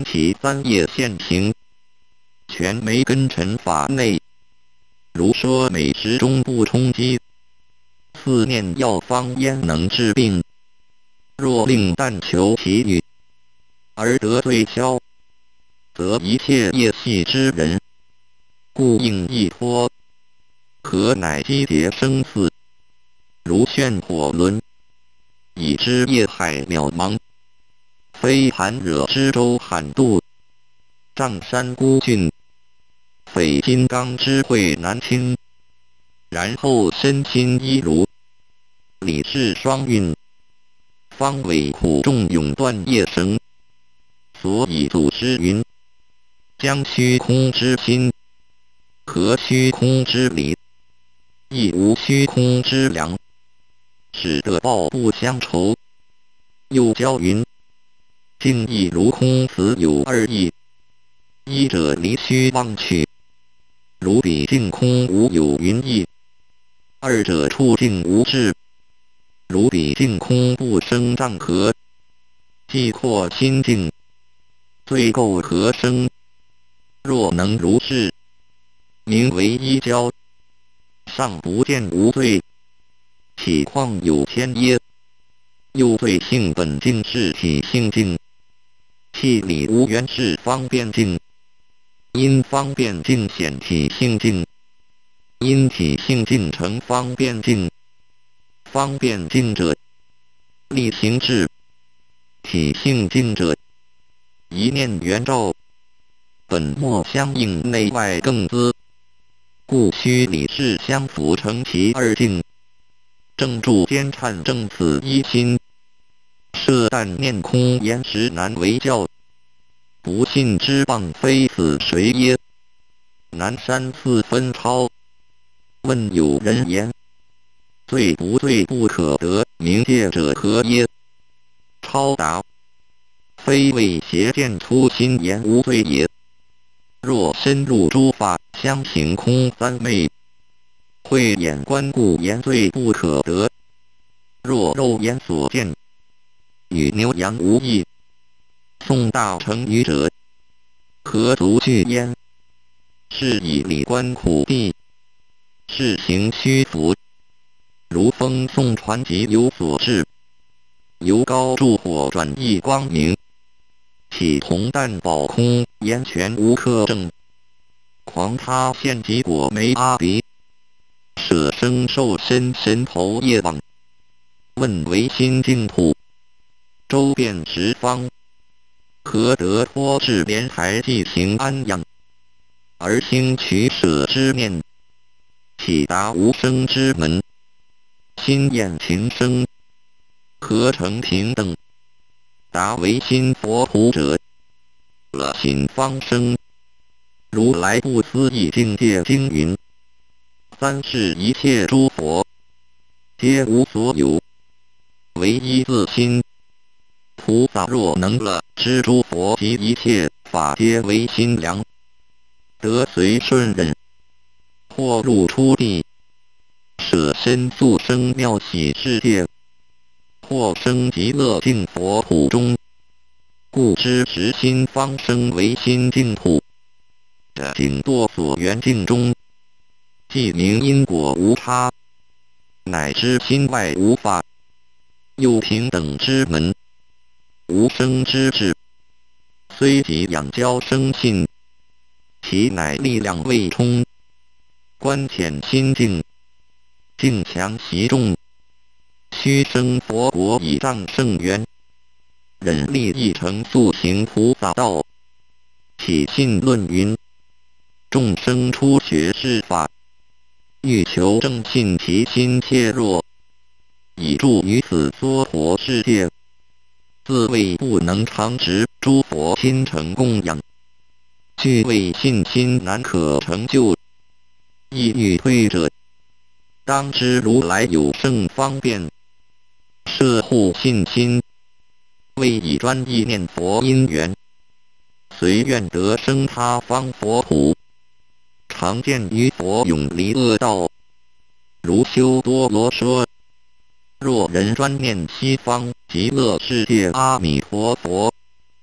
其三业现行，全没根尘法内。如说美食中不充饥，四念药方焉能治病？若令但求其欲，而得罪消，则一切业系之人，故应依托。何乃积劫生死，如旋火轮，以知业海渺茫。非寒惹之舟罕渡，丈山孤峻，匪金刚之慧难清。然后身心一如，理智双运，方为苦众永断业绳。所以祖师云：将虚空之心，合虚空之理，亦无虚空之量，使得报不相仇。又教云：静亦如空，此有二义。一者离虚妄去，如彼净空无有云意；二者处境无滞，如彼净空不生障合。既扩心境，罪垢何生？若能如是，名为一教。尚不见无罪，岂况有天耶？又罪性本净是体性净，气理无缘是方便净。因方便净显体性净，因体性净成方便净。方便净者，力行智；体性净者，一念圆照。本末相应，内外更资，故须理事相辅成其二境。正住兼忏正此一心，设但念空言实难为教。不信之谤非此谁耶？南山四分超。问有人言：罪不罪不可得，冥界者何耶？超答：非为邪见粗心言无罪也。若深入诸法，相行空三昧，慧眼观故言罪不可得。若肉眼所见，与牛羊无异。宋大成语者，何足惧焉？是以理观苦地，是行虚浮。如风送传即有所至，由高助火转益光明。岂同淡宝空，言全无克正。狂他现即果没阿鼻，舍生受身神头业网。问唯心净土，周遍十方。何得脱至莲台即行安养，而兴取舍之念？岂达无生之门？心厌情生，何成平等？达唯心佛土者，了心方生。如来不思议境界经云：三世一切诸佛，皆无所有，唯一自心。菩萨若能了知诸佛及一切法皆为心量，得随顺忍，或入初地，舍身速生妙喜世界，或生极乐净佛土中。故知实心方生为心净土。这景堕所缘境中，即名因果无差，乃知心外无法，又平等之门。无生之智，虽即养教生信，其乃力量未充。观浅心境，境强习众，须生佛国以仗圣缘。忍力亦成速行菩萨道。起信论云：众生初学是法，欲求正信，其心切弱，以助于此娑婆世界。自谓不能常执，诸佛亲承供养，具谓信心难可成就。意欲退者，当知如来有圣方便，摄护信心，为以专意念佛因缘，随愿得生他方佛土。常见于佛永离恶道，如修多罗说：若人专念西方极乐世界阿弥陀佛，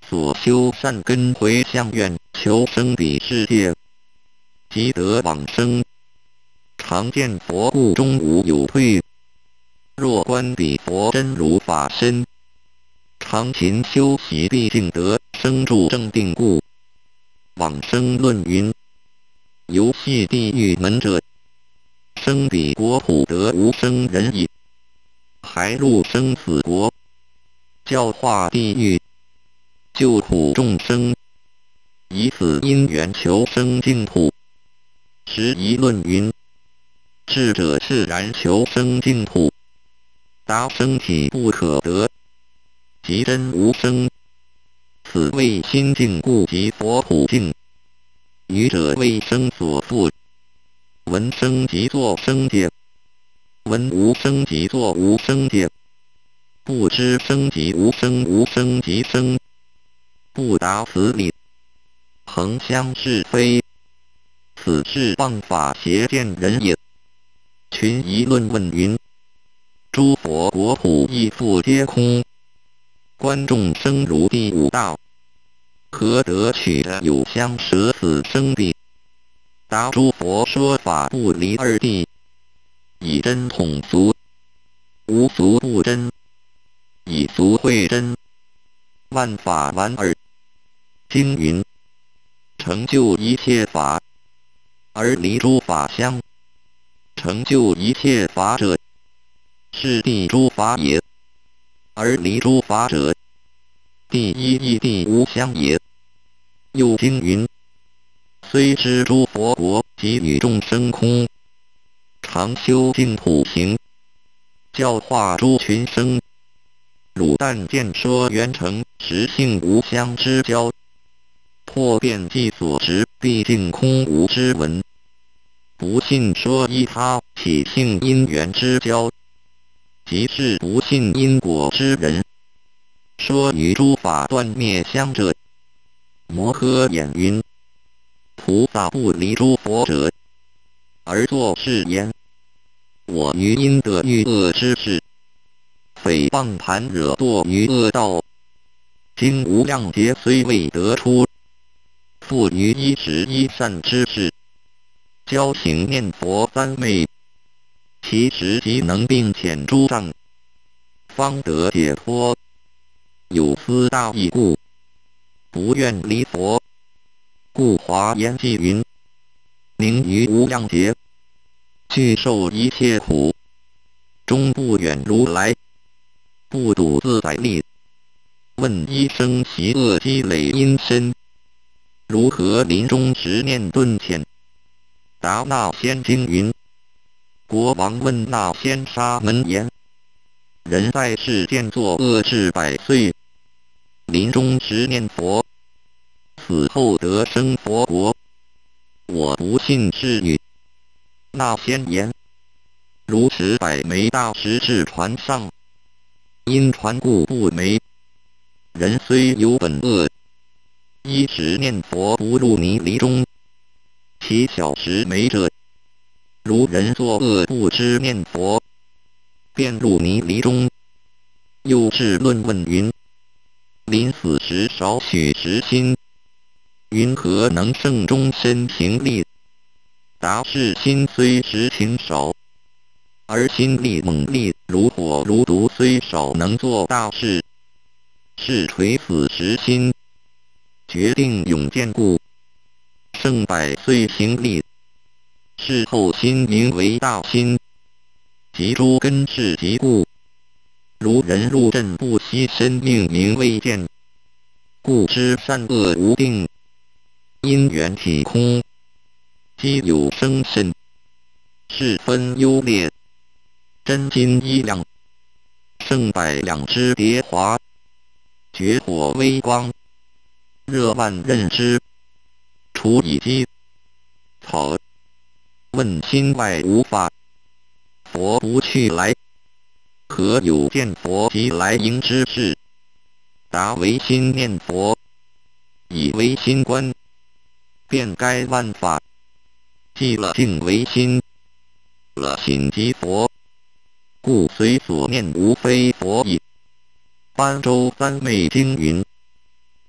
所修善根回向愿，求生彼世界，即得往生。常见佛故终无有退。若观彼佛真如法身，常勤修习必竟得生住正定故。往生论云：游戏地狱门者，生彼国土得无生人矣。还入生死国，教化地狱，救苦众生，以此因缘求生净土。时宜论云：智者自然求生净土，达生体不可得，即真无生。此谓心净故即佛土净。愚者为生所缚，闻生即作生界，闻无生即作无生界，不知生即无生，无生即生，不达此理，恒相是非。此是妄法邪见人也。群疑论问云：诸佛国土亦复皆空，观众生如第五道，何得取得有相舍死生彼？答诸佛说法不离二谛，以真统俗，无俗不真，以俗会真，万法完耳。经云：成就一切法，而离诸法相。成就一切法者，是谛诸法也；而离诸法者，谛一亦谛无相也。又经云：虽知诸佛国及与众生空，常修净土行，教化诸群生。汝但见说圆成实性无相之交，破遍计所执，毕竟空无之文。不信说依他体性因缘之交，即是不信因果之人。说于诸法断灭相者，摩诃言云：菩萨不离诸佛者，而作是言：我于因得欲恶之事，诽谤盘惹堕于恶道。经无量劫虽未得出，复于一时一善之事，教行念佛三昧，其实即能并遣诸障，方得解脱。有斯大义故，不愿离佛。故华严记云：宁于无量劫，具受一切苦，终不远如来，不睹自在力。问一生习恶积累因身，如何临终时念顿浅？答那仙经云：国王问那仙沙门言：人在世间作恶至100岁，临终时念佛，死后得生佛国，我不信是语。那仙言：如此100枚大石至船上，因船故不没。人虽有本恶，一时念佛不入泥离中，其小石没者，如人作恶不知念佛，便入泥离中。又至论问云：临死时少许实心，云何能胜终身行力？答是心虽实情少，而心力猛力如火如毒，虽少能做大事。是垂死实心，决定永坚固，胜100岁行力。事后心名为大心，及诸根是极故。如人入阵不惜生命名为剑，故知善恶无定，因缘体空，机有生身，是分优劣，真金1两，胜100两之叠华。绝火微光，热万仞之，除以机草。问心外无法，佛不去来，何有见佛即来迎之事？答唯心念佛，以唯心观，遍该万法。既了净唯心，了心即佛，故随所念无非佛矣。般舟三昧经云：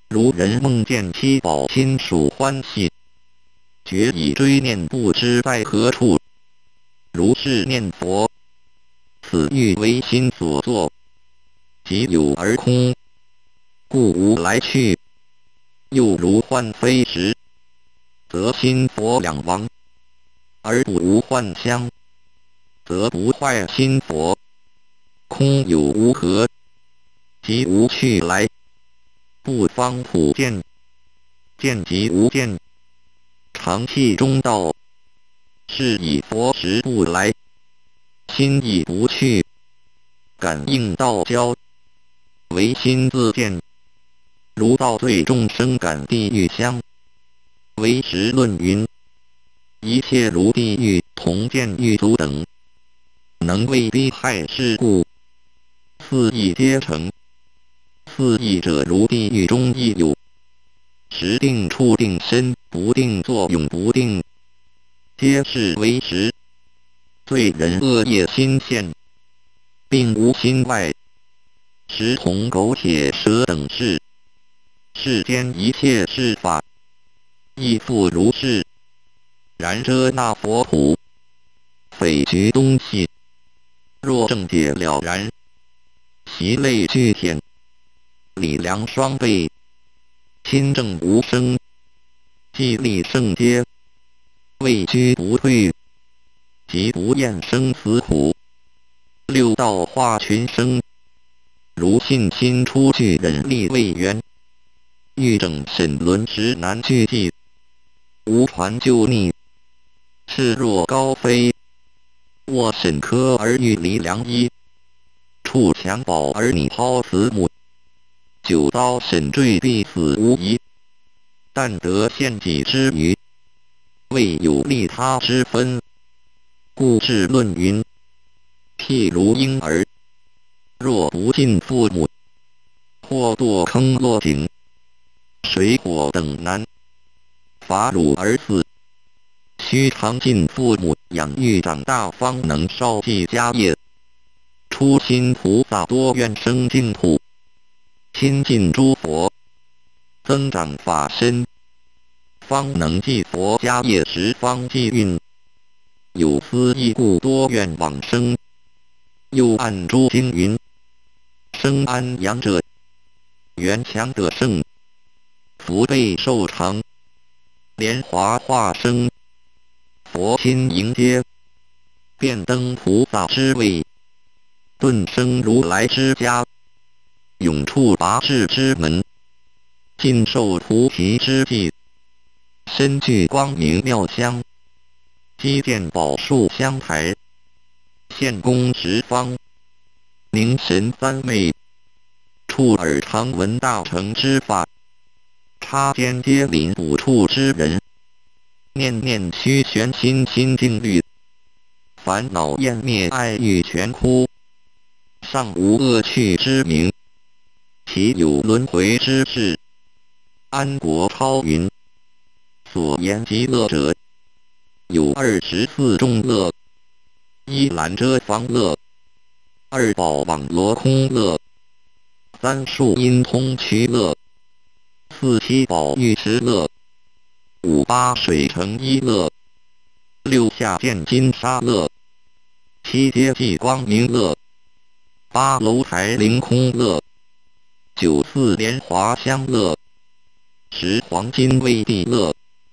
如人梦见七宝亲属欢喜，决以追念不知在何处。如是念佛，此欲为心所作，即有而空，故无来去。又如幻非实，则心佛两亡，而不无幻相，则不坏心佛。空有无合，即无去来，不方普见，见即无见，常气中道，是以佛时不来，心亦不去，感应道交，唯心自见。如道对众生感地狱香，唯识论云：一切如地狱同见狱卒等，能为逼害事故，四义皆成。四义者如地狱中亦有，时定处定身不定作用不定，皆是为实。罪人恶业心现，并无心外，实同苟且蛇等事。世间一切事法，亦复如是。然遮那佛土，匪局东西，若正解了然，其类俱显，理量双倍，亲正无生，既立圣阶，位居不退，即不厌生死苦。六道化群生，如信心出具忍力未圆，欲整审轮时难俱寂，无传就逆，赤若高飞，卧审科而欲离良医，触襁褓而拟抛慈母，久遭审坠必死无疑，但得现己之余，未有利他之分。故至论云：譬如婴儿，若不敬父母，或堕坑落井，水火等难，罚汝而死。须常敬父母，养育长大，方能少继家业。初心菩萨多愿生净土，亲近诸佛，增长法身，方能继佛家业十方济运。有思义故多愿往生。又按诸经云：生安阳者，缘强者胜，福倍寿长，莲华化生，佛亲迎接，便登菩萨之位，顿生如来之家，永处拔智之门，尽受菩提之际，身具光明妙香，积建宝树香台，献功十方，凝神三昧，触耳常闻大乘之法，插肩接临补处之人，念念虚悬心心静虑，烦恼厌灭爱欲全枯，尚无恶趣之名，其有轮回之事，安国超云。所言极乐者，有24众乐：一兰遮方乐，二宝网罗空乐，三树因通衢乐，四七宝玉池乐，五八水成一乐，六下见金沙乐，七阶际光明乐，八楼台凌空乐，九四莲华香乐，十黄金位地乐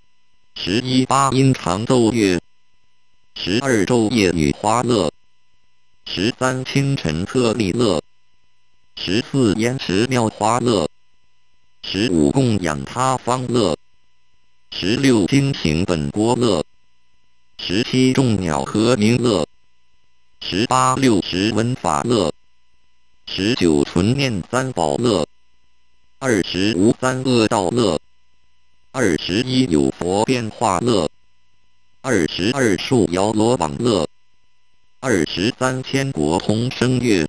，11八音长奏乐，12昼夜雨花乐，13清晨特利乐，14烟池妙花乐，15供养他方乐，16精行本国乐，17众鸟和鸣乐，18六十闻法乐，19存念三宝乐，20无三恶道乐，21有佛变化乐，22树摇罗网乐，23天国同声乐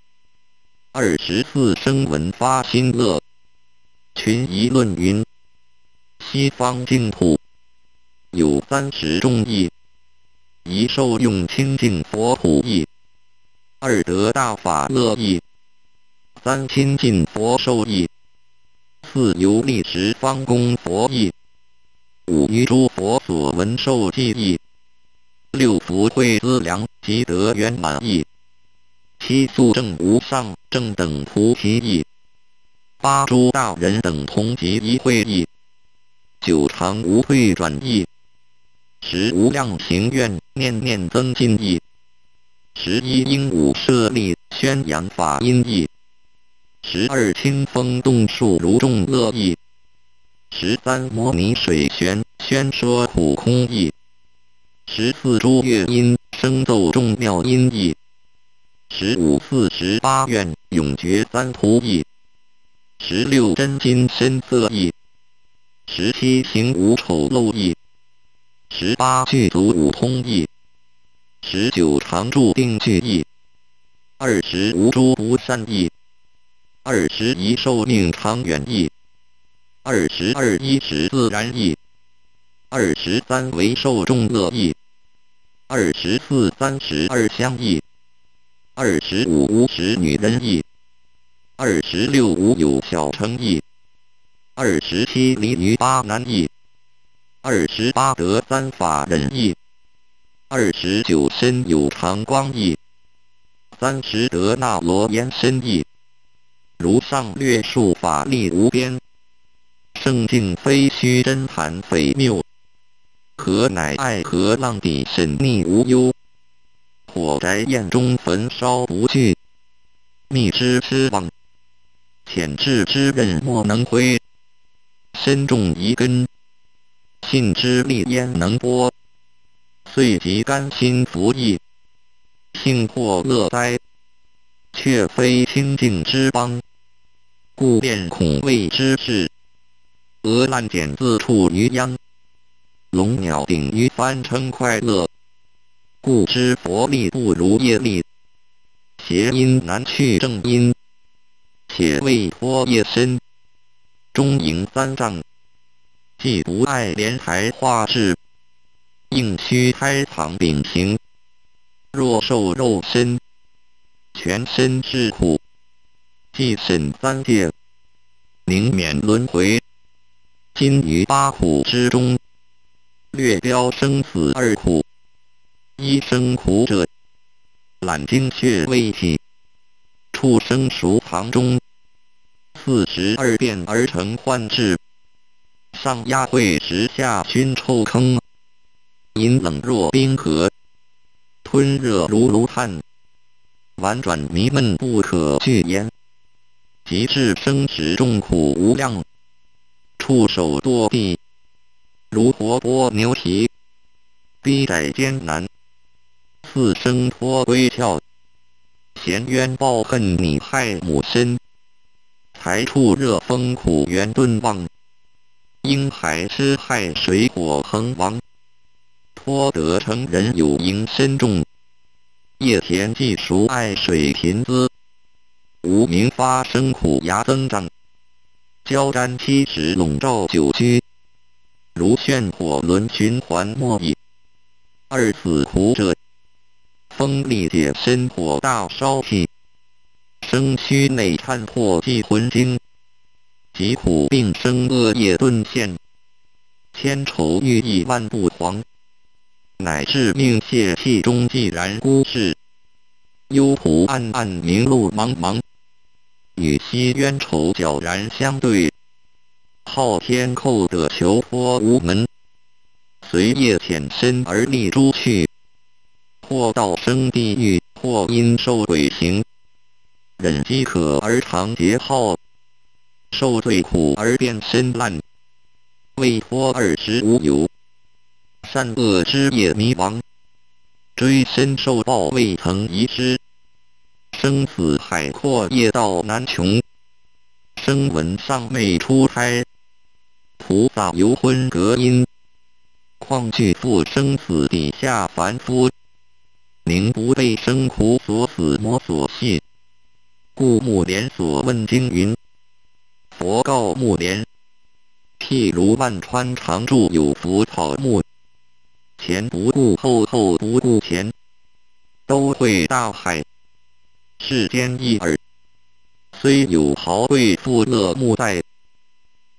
，24声闻发心乐。群疑论云：西方净土有30众义，一受用清净佛土义，二得大法乐义，三亲近佛受义， 四游历十方功佛义，五于诸佛所闻受记忆，六福慧资粮积德圆满义，七宿正无上正等菩提义，八诸大人等同集一会义，九常无退转义，十无量行愿念念增进义，十一应五舍利宣扬法音义，十二清风动树如众乐义，十三摩尼水旋宣说苦空义，十四诸乐音声奏众妙音义，十五48愿永绝三途义，十六真金身色义，十七行无丑陋义，十八具足五通义，十九常住定具义，二十无诸不善义，二十一寿命长远义，二十二依止自然义，二十三为受众乐义，二十四32相义，二十五无使女人义，二十六无有小乘义，二十七离于八难义，二十八得三法忍义，二十九身有常光义，三十得那罗延身义。如上略述法力无边，圣境非虚真谈匪谬，何乃爱河浪底沈溺无忧，火宅焰中焚烧不惧，密之痴妄，浅智之刃莫能挥，身重一根，信之力焉能剥，遂即甘心服役，幸或乐哉，却非清净之邦，故恋恐畏之事，鹅烂茧自处于央，龙鸟顶于翻称快乐，故知佛力不如业力，邪因难去正因，且为脱业身，中营三障，既不爱莲台化智，应须开藏秉行，若受肉身，全身是苦，既审三界，宁免轮回，今于八苦之中，略标生死二苦，一生苦者，懒精血未起，畜生熟藏中，42变而成幻智，上压会时下熏臭坑，阴冷若冰河，吞热如炉炭，婉转迷闷不可具言，极致生死众苦无量，触手堕地，如活剥牛蹄，逼窄艰难，四生脱归窍，咸冤报恨你害母身，才处热风苦缘顿忘，婴孩吃害水火横亡，脱得成人有营身重，业田既熟爱水贫资，无名发生苦牙增长，交沾70笼罩久居，如眩火轮循环莫已，二死苦者，风力解身火大烧气，生躯内颤破即魂经，疾苦病生恶业顿现，千愁欲意万不黄，乃至命泄气中寂然孤世，幽途暗暗明路茫茫，与昔冤仇皎然相对，昊天寇得求脱无门，随业浅深而立诸趣，或道生地狱，或因受鬼刑，忍饥渴而常劫耗，受罪苦而变身烂，未脱20无有，善恶之业迷茫，追身受报未曾遗失，生死海阔业道难穷，声闻尚未出胎，菩萨游昏隔阴，况惧复生死底下凡夫，宁不被生苦所死魔所系，故目连所问经云，佛告目连，譬如万川常住有福草木，前不顾后不顾前，都会大海，世间一耳，虽有豪贵富乐木在，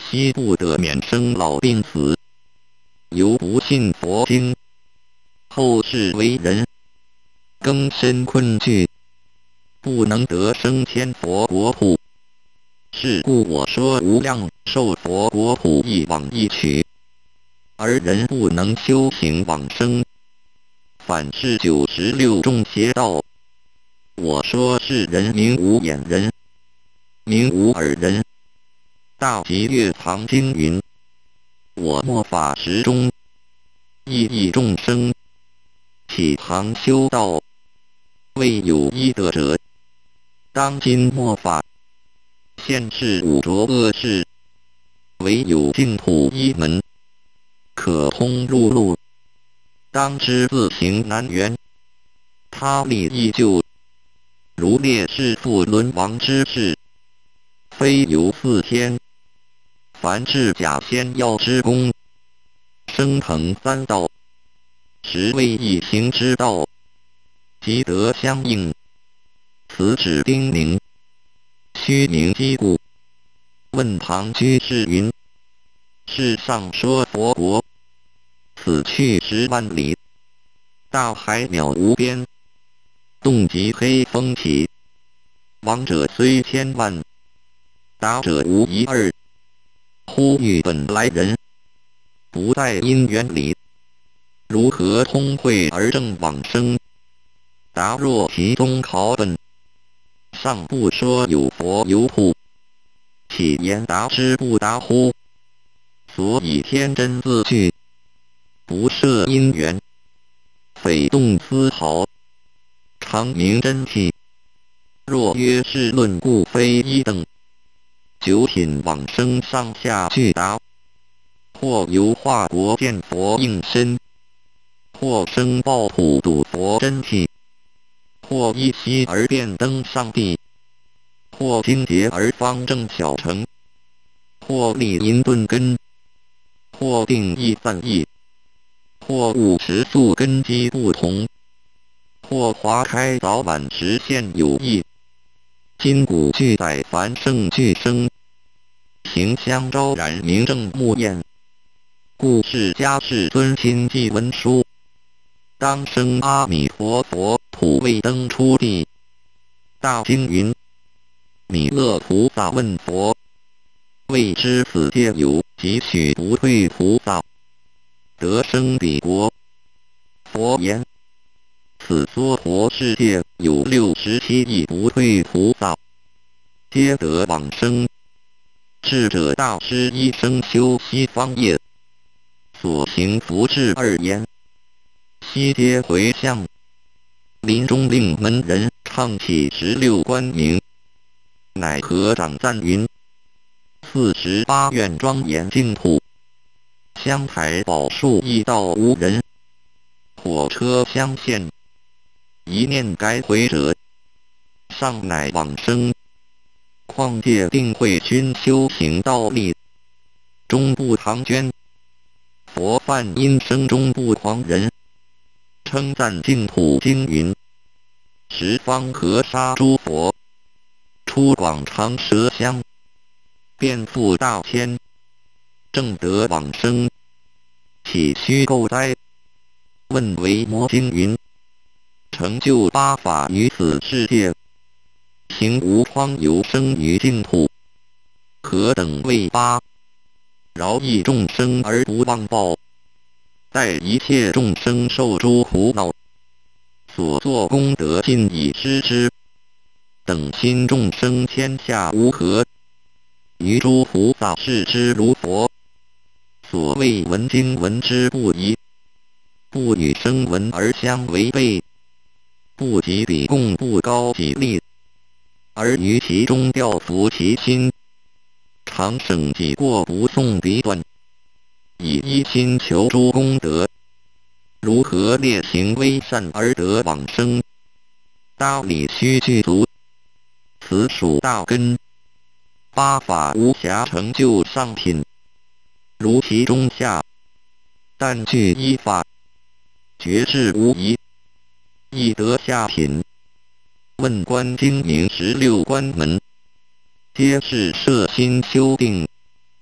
惜不得免生老病死。犹不信佛经，后世为人更深困惧，不能得生天佛国土。是故我说无量寿佛国土一往一取，而人不能修行往生，反是96种邪道。我说是人名无眼人，名无耳人。大集月藏经云：我末法时中，亦益众生起行修道，未有一得者。当今末法，现世五浊恶世，唯有净土一门，可通入路。当知自行难圆，他力依旧。如烈士父轮王之事，非由四天。凡至假仙药之功，升腾三道，实为一行之道，即得相应。此指叮咛，虚名击故。问唐居士云：世上说佛国，此去10万里，大海渺无边，动极黑风起，亡者虽千万，达者无一二。呼吁本来人，不在因缘里，如何通会而正往生？答若其中考本，尚不说有佛有土，岂言答之不答乎？所以天真自具，不设因缘，匪动丝毫，常明真谛。若曰是论故非一等，九品往生上下俱达，或由化国见佛应身，或生报土睹佛真谛，或一息而便登上帝，或精劫而方正小成，或立因顿根，或定义散义，或悟持宿根基不同，或华开早晚实现有异。今古具载凡圣俱生，形相昭然明正目验，故世家世尊亲记文书，当生阿弥陀佛土未登出地。大经云：弥勒菩萨问佛，未知此界有几许不退菩萨，得生彼国？佛言：此娑婆世界有67亿不退菩萨，皆得往生。智者大师一生修西方业，所行福至2言，悉皆回向。临终令门人唱起16观名，乃合掌赞云：48愿庄严净土，香台宝树一道无人，火车相现，一念该回者，尚乃往生。况界定慧熏修行道力，终不唐捐。佛梵因生终不狂人，称赞净土经云：十方河沙诸佛，出广长舌相，遍覆大千，正得往生。岂虚构哉？问维摩经云：成就8法于此世界，行无荒游生于净土，何等为8？饶益众生而不忘报，待一切众生受诸苦恼，所作功德尽已失之。等心众生天下无何，于诸菩萨视之如佛。所谓闻经闻之不疑，不与声闻而相违背，不及彼共不高己力，而于其中调伏其心，常省己过不诵彼短，以一心求诸功德，如何烈行微善而得往生？大理须具足，此属大根。8法无暇成就上品，如其中下，但具1法，觉智无疑，亦得下品。问观经名16观门，皆是摄心修定，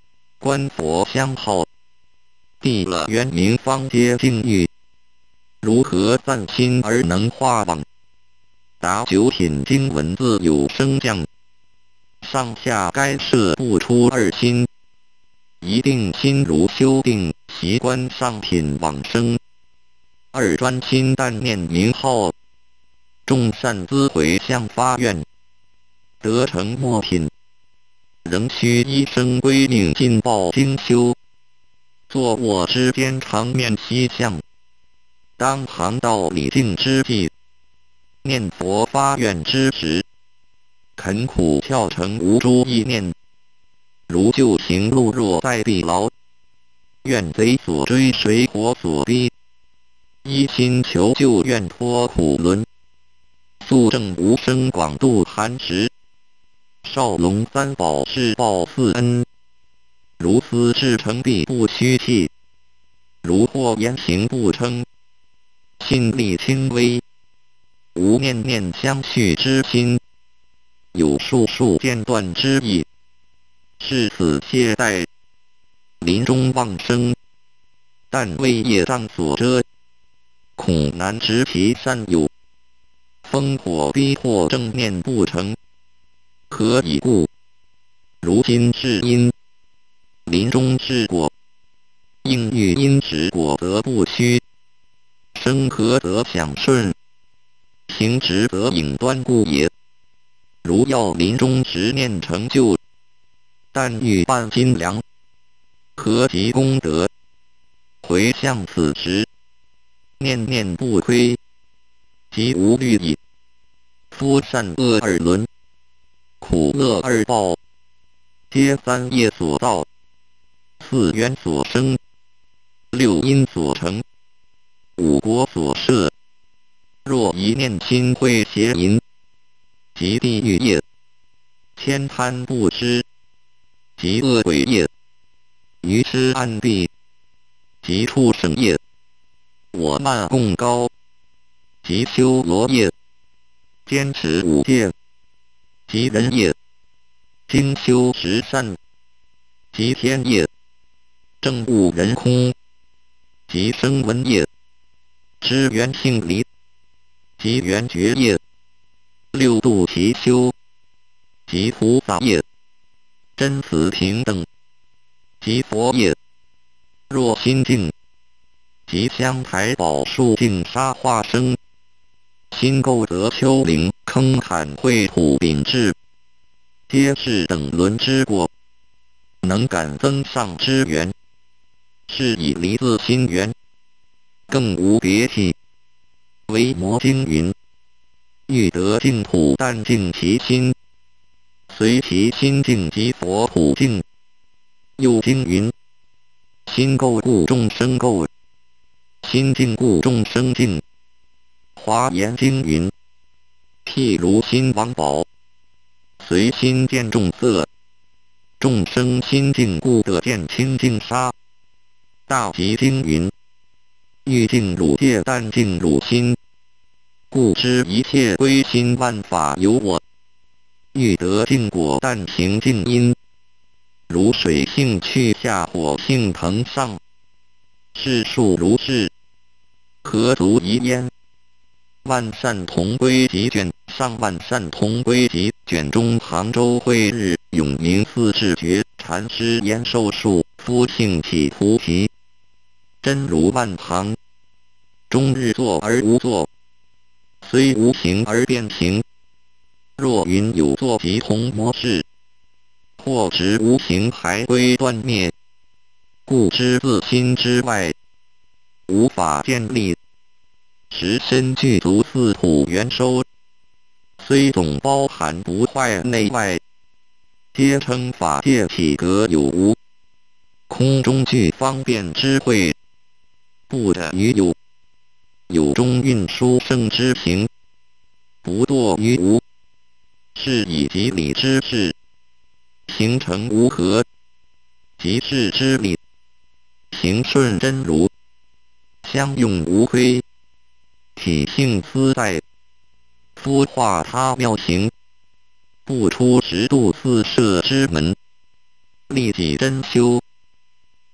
观佛相好，地了圆明方皆境遇，如何散心而能化网？达九品经文字有升降，上下该摄不出二心。一定心如修定，习观上品往生。二专心但念名号，众善资回向发愿，得成末品。仍需一生归命尽报精修，坐卧之间常面西向。当行道礼敬之际，念佛发愿之时，恳苦跳成无诸意念。如旧行路若在地牢，愿贼所追水火所逼，一心求救愿脱苦轮。速证无生广度寒食，少龙三宝是报四恩。如斯至诚必不虚气，如或言行不称，心力轻微，无念念相续之心，有数数间断之意。是此懈怠，临终忘生，但为业障所遮，恐难执其善友，烽火逼迫正念不成，何以故？如今是因，临终是果，应欲因执果则不虚，生和则享顺，行直则影端故也。如要临终执念成就，但欲办金粮，何及功德？回向此时，念念不亏，即无虑矣。夫善恶二轮，苦乐二报，皆三业所造，四缘所生，六因所成，五国所设。若一念心会邪淫，即地狱业；悭贪不知，即恶鬼业；愚痴暗蔽，即畜生业；我慢共高，即修罗业；坚持五戒，即人业；精修十善，即天业；正悟人空，即声闻业；知缘性离，即缘觉业；六度齐修，即菩萨业；真慈平等，即佛业；若心净，即香台宝树净沙化生；心垢则丘陵坑坎秽土秉质，皆是等轮之过，能感增上之缘，是以离自心缘，更无别体。维摩经云：欲得净土，但净其心，随其心净即佛土净。又经云：心垢故众生垢，心净故众生净。华严经云：譬如心王宝，随心见众色，众生心净故得见清净沙。大集经云：欲净汝界，但净汝心，故知一切归心，万法由我。欲得净果，但行净因，如水性去下，火性腾上。世数如是，何足疑焉？万善同归集卷上，万善同归集卷中，杭州慧日永明寺智觉禅师言授述：夫性体菩提，真如万行，终日作而无作，虽无形而变形。若云有作即同模式，或执无形还归断灭，故知自心之外，无法建立。实身具足四土元收，虽总包含不坏内外，皆称法界体格有无。空中具方便之慧，不得于有，有中运殊胜之行，不堕于无。是以即理之事，形成无合；即事之理，行顺真如，相用无亏。体性思在，夫化他妙行，不出十度四摄之门。立己真修，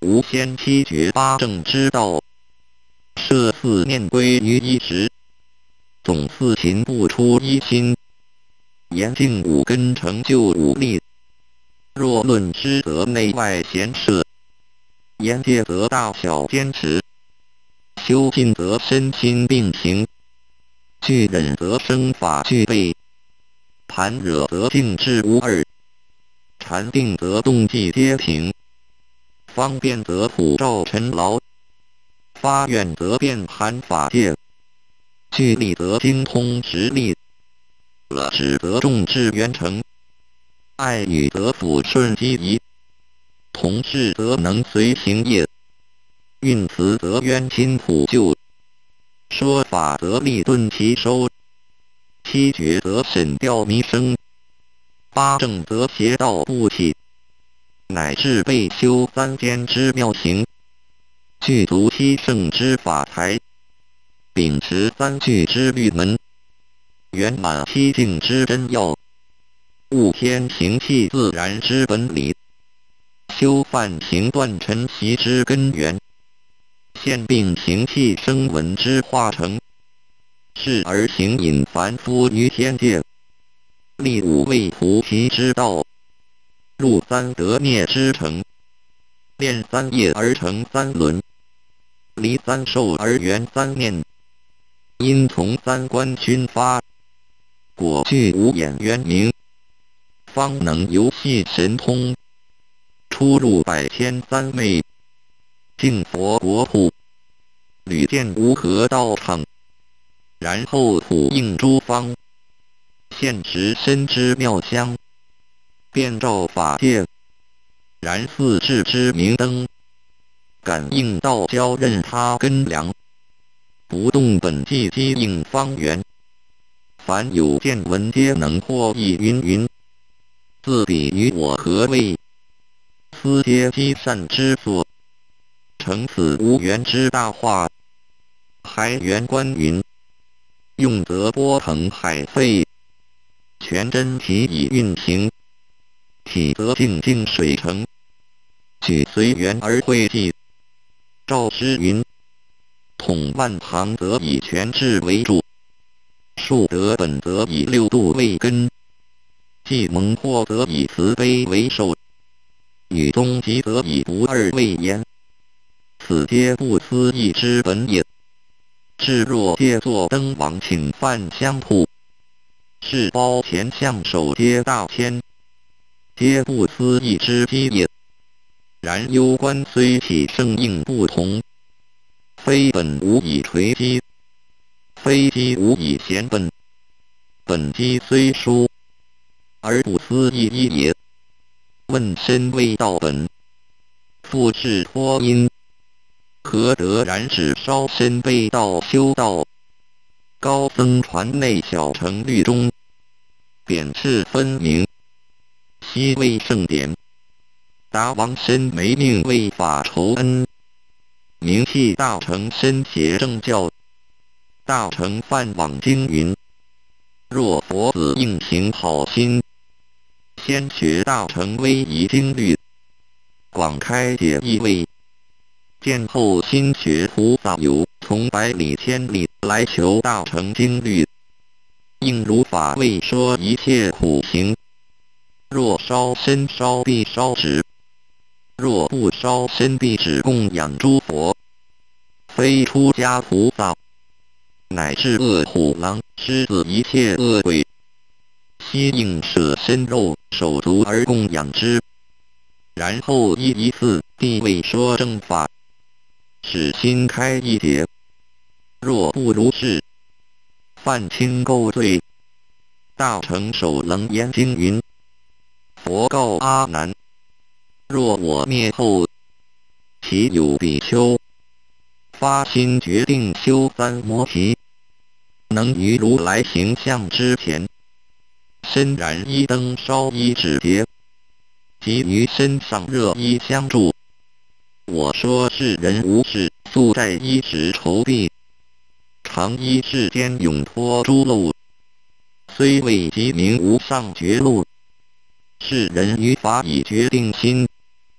无先七绝八正之道，设四念归于一时，总四勤不出一心，严禁五根成就五力。若论之则内外贤摄，严戒则大小坚持，修静则身心并行，具忍则生法具备，盘惹则静志无二，禅定则动悸皆平，方便则普照尘劳，发愿则遍含法界，具力则精通实力，乐止则众志圆成，爱语则抚顺机宜，同事则能随行业，运词则冤亲普救，说法则利顿其收，七绝则审调弥生，八正则邪道不起，乃至备修三间之妙行，具足七圣之法才，秉持三句之律门，圆满七境之真要，悟天行气自然之本理，修梵行断尘习之根源，现病行气声闻之化成，是而行引凡夫于天界，立五位菩提之道，入三得灭之城，练三业而成三轮，离三受而圆三念，因从三观熏发，果具无眼渊明，方能游戏神通，出入百千三昧，净佛国土，屡见无何道场，然后普应诸方，现实身之妙香，遍照法界，然四智之明灯，感应道交任他根良，不动本际机应方圆，凡有见闻皆能破译云云，自比于我何谓？斯皆积善之所，成此无缘之大化。还原观云：用则波腾海沸，全真体以运行；体则静静水成，举随缘而会寂。赵诗云：统万行则以全智为主，数得本则以六度为根，既蒙惑则以慈悲为首，与终极则以不二为言。此皆不思议之本也。至若借作灯王请犯相普，是包前相首皆大千，皆不思议之机也。然攸观虽体圣应不同，非本无以垂机，非机无以显本，本机虽殊，而不思议一也。问身未到本，复是脱因，何得然只稍身被道修道？高僧传内小乘律中，贬斥分明，悉为圣典。达王身没命为法酬恩，名气大乘身邪正教。大乘梵网经云：若佛子应行好心，先学大乘威仪经律，广开解义位。见后心学菩萨有从百里千里来求大乘经律，应如法为说一切苦行。若烧身烧必烧纸，若不烧身必只供养诸佛，非出家菩萨，乃至恶虎狼狮子一切恶鬼，悉应舍身肉手足而供养之，然后一次必为说正法，使心开一解。若不如是，犯轻垢罪。大乘首楞严经云：佛告阿难：若我灭后，其有比丘发心决定修三摩提，能于如来形象之前，身燃一灯烧一纸节，即于身上热衣相助。我说世人无事，素在衣食愁避，常依世间永脱诸漏，虽未及名无上绝路。世人于法以决定心，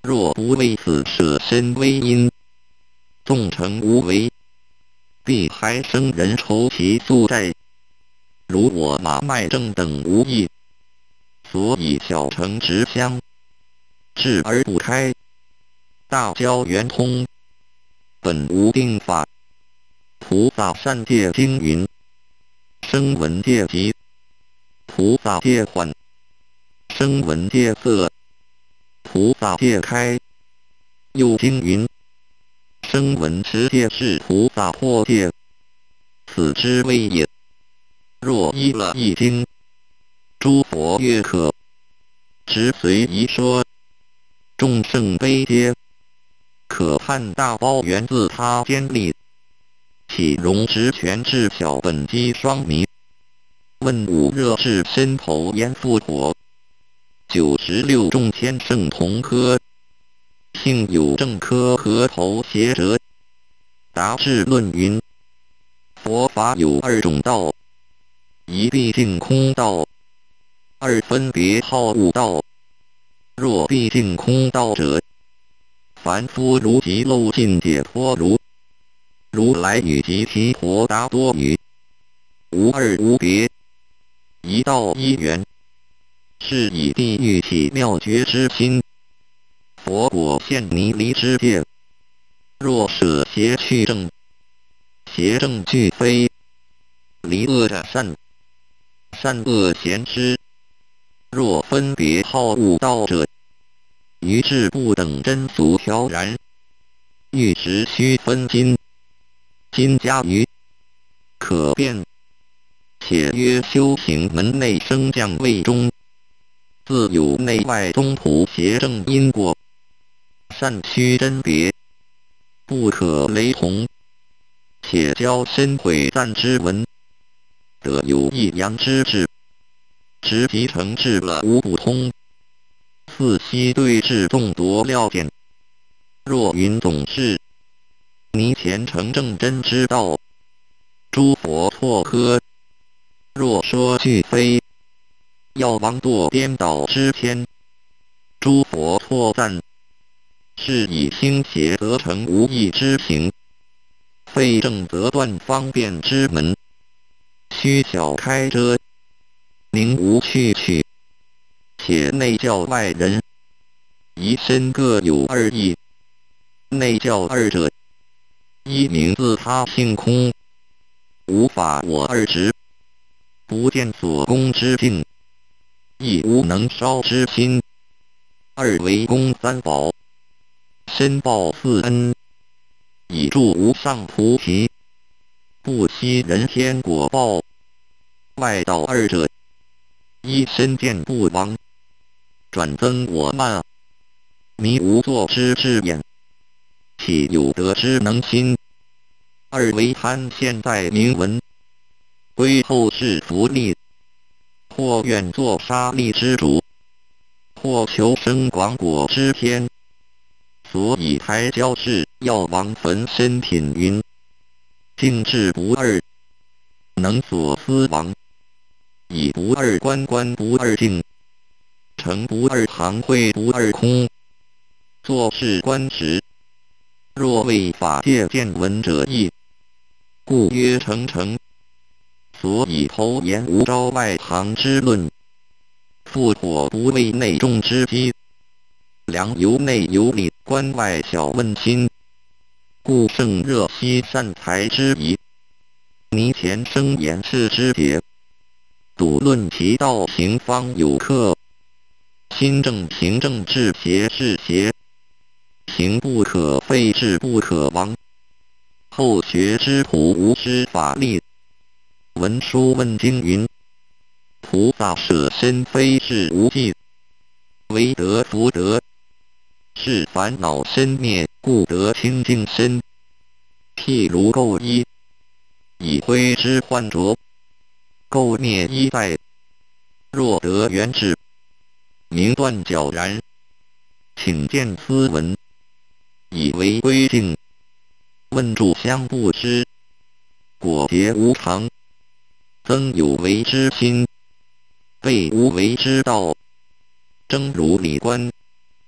若不为此舍身为因，纵成无为，必还生人愁其宿债。如我马脉正等无益，所以小乘直相，智而不开，大交圆通，本无定法。菩萨善戒经云：声闻戒集，菩萨戒缓；声闻戒色，菩萨戒开。又经云：声闻持戒是菩萨破戒，此之谓也。若依了一经，诸佛曰可，只随一说，众圣悲皆可判大包源自他间立，岂容直权至小本机双迷？问五热至身头烟复火，96众千圣同科，性有正科和头邪者。达智论云：佛法有二种道，一毕竟空道，二分别好恶道。若毕竟空道者，凡夫如即漏尽解脱如，如来语及其婆达多语，无二无别，一道一缘，是以地狱起妙觉之心。佛果现离离之界，若舍邪去正，邪正俱非，离恶者善，善恶咸之。若分别好恶道者，于智不等真俗飘然，欲时须分金，金加于可变。且曰修行门内升降位中，自有内外中途邪正因果，善须真别，不可雷同。且教身毁赞之文，得有一阳之志，直即成智了无不通。四悉对治众夺料见，若云总是泥前成正真之道，诸佛错科；若说俱非，要王堕颠倒之偏，诸佛错赞。是以兴邪则成无益之行，废正则断方便之门。须小开遮，宁无去去。且内教外人，疑身各有二义。内教二者，一名自他性空，无法我二执，不见所攻之境，亦无能烧之心。二为攻三宝，身报四恩，以助无上菩提，不惜人天果报。外道二者，一身见不亡，转增我慢，迷无作之智眼，岂有得之能心？二为贪现在名闻，归后世福利，或愿作杀利之主，或求生广果之天。所以台教是要王焚身品云：静智不二，能所思亡。以不二观观不二境，成不二行会不二空。作是观时，若为法界见闻者义，故曰成成。所以头言无招外行之论，复火不为内众之机。良由内有理，观外小问心，故圣热悉善财之疑。泥前生言是之节，笃论其道行方有客。心正行正治邪是邪，行不可废治不可亡。后学之徒无失法力。文殊问经云：菩萨舍身非是无忌，唯得福德。是烦恼身灭，故得清净身。譬如垢衣，以灰之换着，垢灭衣在。若得圆智，明断皎然，请见斯文，以为归境。问住相不知，果结无常，增有为之心，备无为之道。争如理观，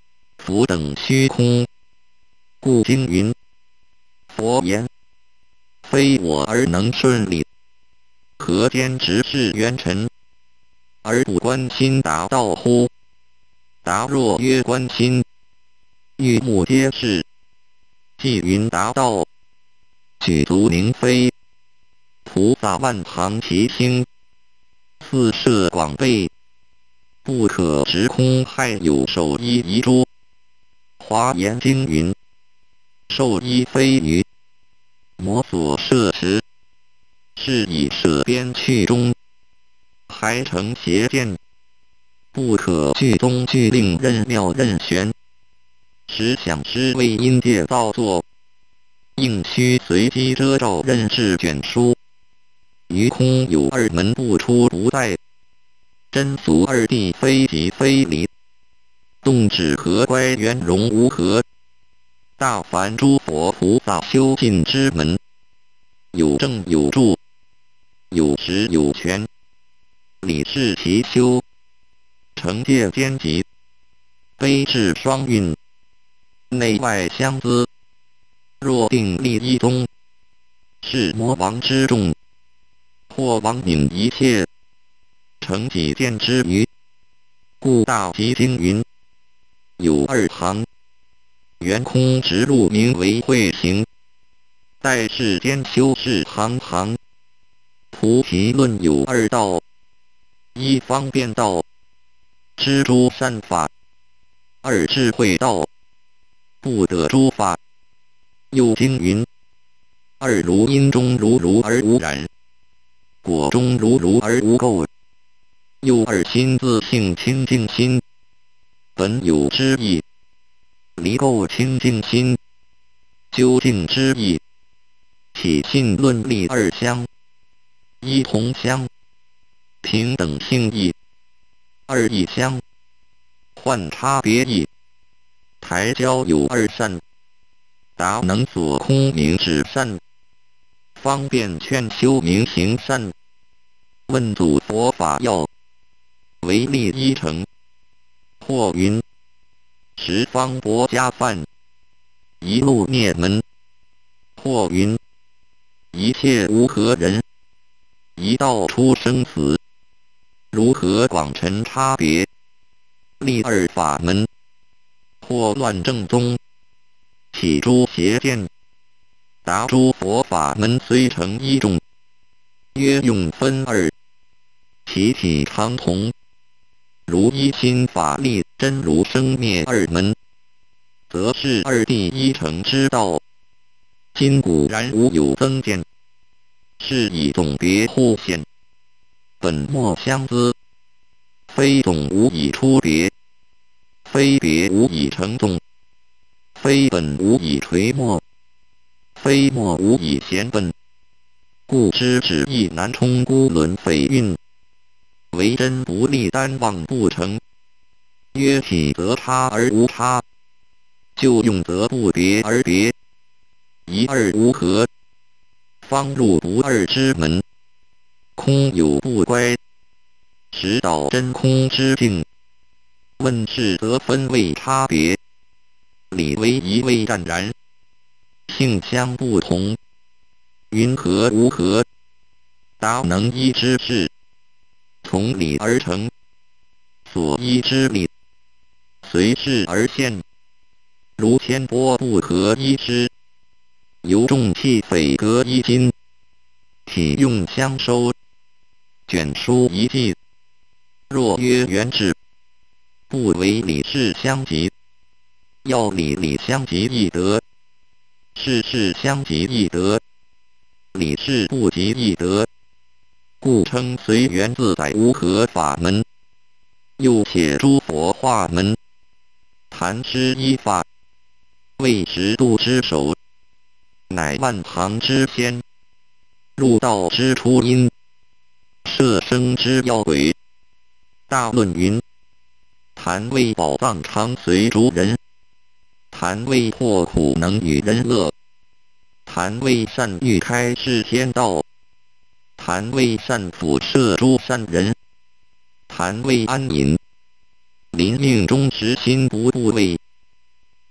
福等虚空。故经云：佛言，非我而能顺利，何间直视元辰，而不关心达道乎？答若曰关心，欲目皆是。即云达道，举足明飞，菩萨万行齐兴，四摄广备，不可直空害有手衣遗珠。华严经云：受衣非鱼，魔所摄持，是以舍边去中，还成邪见，不可具宗具令任妙任玄。实想师为因界造作，应须随机遮罩任是卷书。于空有二门不出不在，真俗二谛非即非离。动止和乖圆融无合，大凡诸佛菩萨修尽之门，有正有助，有实有权，理是其修，成戒兼极，悲智双运，内外相资。若定立一宗，是魔王之众，或亡泯一切，成己见之余。故大集经云：有二行，圆空直路名为慧行，待世间修士行行。菩提论有二道，一方便道，知诸善法；二智慧道，不得诸法。又经云：二如因中如而无染，果中如而无垢。又二心自性清净心，本有之意，离垢清净心，究竟之意。体信论立二相，一同相，平等性异；二异相，换差别异。台交有二善，达能所空明止善，方便劝修明行善。问祖佛法要，为立一成。或云：十方薄伽梵，一路灭门。或云：一切无何人，一道出生死。如何广陈差别，立二法门。或乱正宗，起诸邪见，达诸佛法门虽成一众，约用分二，其体常同。如一心法力真如生灭二门，则是二谛一成之道。今古然无有增减，是以总别互现，本末相资。非总无以出别，非别无以成纵，非本无以垂末，非末无以贤本。故知止亦难充孤轮匪运，为真不立单妄不成。曰体则差而无差，就用则不别而别，一二无合，方入不二之门。空有不乖，实导真空之境。问事则分位差别，理为一味湛然，性相不同。云何无合？达能依之事，从理而成，所依之理，随事而现。如千波不合一之，由重器匪隔一筋，体用相收，卷书一记。若曰原质，不为理事相及，要理相及亦得，事相及亦得，理事不及亦得。故称随缘自在无合法门。又且诸佛化门，谈之一法，为十度之首，乃万行之先，入道之初因，摄生之要轨。大论云：谈为宝藏常随诸人，谈为破苦能与人乐，谈为善欲开示天道，谈为善辅摄诸善人，谈为安隐临命中时心不部位，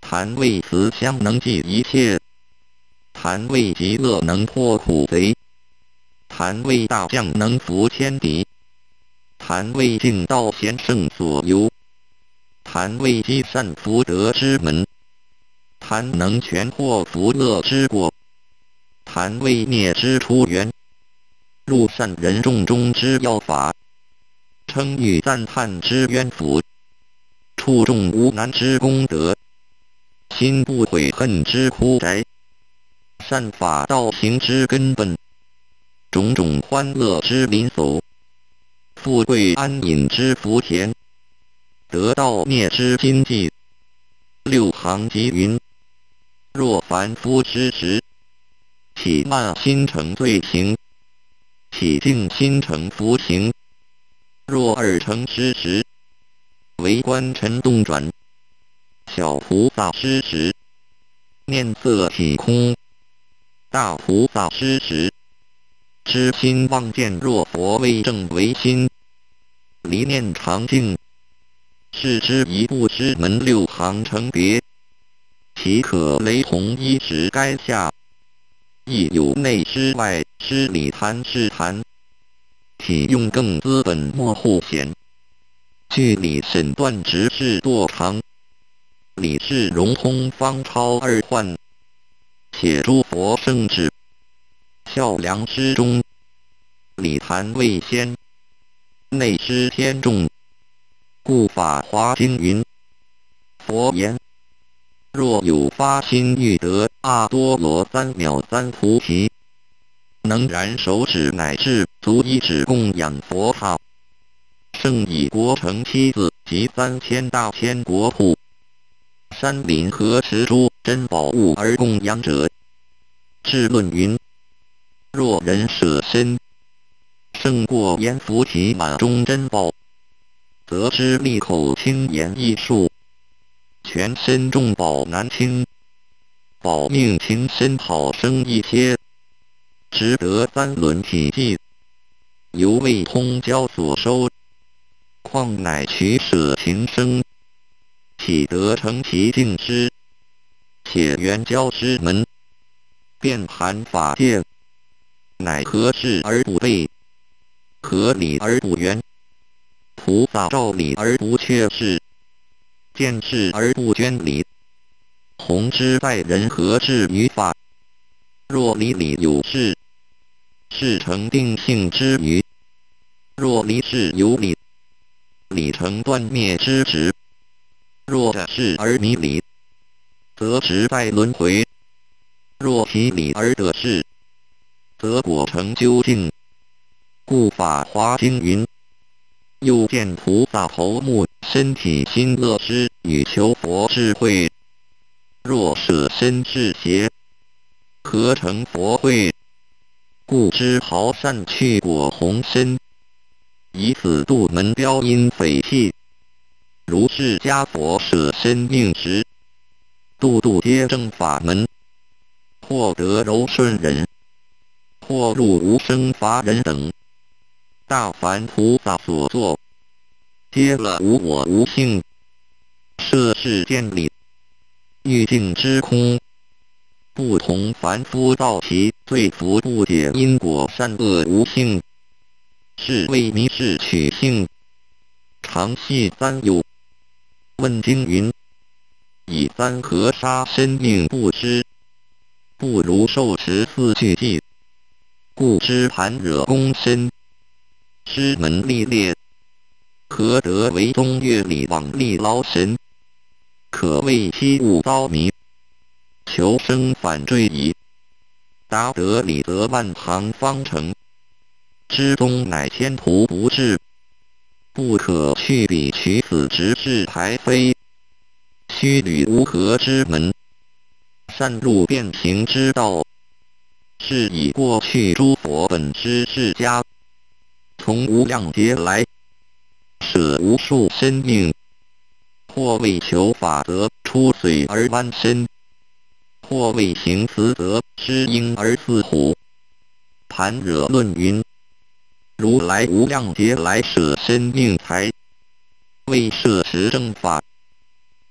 坛位慈香能济一切，坛位极乐能破苦贼，坛位大将能伏天敌，坛位净道贤圣所由，坛位积善福德之门，坛能全获福乐之果，坛位灭之出源，入善人众中之要法，称誉赞叹之渊福，触众无难之功德，心不悔恨之枯宅，善法道行之根本，种种欢乐之林叟，富贵安隐之福田，得道灭之经济。六行集云：若凡夫之时，起慢心成罪行，起静心成福行；若二成之时，为观尘动转。小菩萨之时，念色体空；大菩萨之时，知心望见若佛为正为心，离念常静，是之一部之门六行成别，其可雷同一时该下，亦有内之外之理谈之谈，体用更资本莫互显，据理审断直至堕长，理事融通方超二幻，且诸佛圣旨孝良之中，理谈未先，内知天众，故法华经云：佛言，若有发心欲得阿多罗三藐三菩提，能燃手指乃至足以指供养佛塔，胜以国城妻子及3000大千国土，山林河池诸珍宝物而供养者。智论云：若人舍身，胜过阎浮提满中珍宝，则知利口轻言艺术，全身重宝难轻，保命情深好生一些，值得三轮体系，犹未通交所收，况乃取舍情生，岂得成其境之？且缘交之门，遍含法界，乃合事而不悖，合理而不圆，菩萨照理而不却事，见事而不捐理，弘之在人何至于法？若理理有事，是成定性之余；若离事有理，理成断灭之职。若是而迷理，则直在轮回；若其理而得事，则果成究竟。故法华经云：又见菩萨头目身体心乐之与求佛智慧，若舍身至邪，何成佛慧？故知豪善去果弘身，以此度门标因匪弃。如释迦佛舍身命时，度度皆正法门，或得柔顺忍，或入无生法忍等。大凡菩萨所作，皆了无我无性，摄世见理，欲境之空，不同凡夫道其罪福不解因果善恶无性，是为迷事取性，常系三有。问经云：以三河杀生命不知，不如受持4句偈，故知盘惹公身，师门历列，何得为宗乐理往历劳神？可谓欺误遭迷，求生反坠矣。达得理则万行方成，知宗乃天途不至，不可去彼取此直至台非，须履无合之门，善入变行之道，是以过去诸佛本知释迦，从无量劫来，舍无数生命，或为求法则出水而弯身，或为行慈则失鹰而似虎。盘惹论云：如来无量劫来舍生命财，为摄持正法，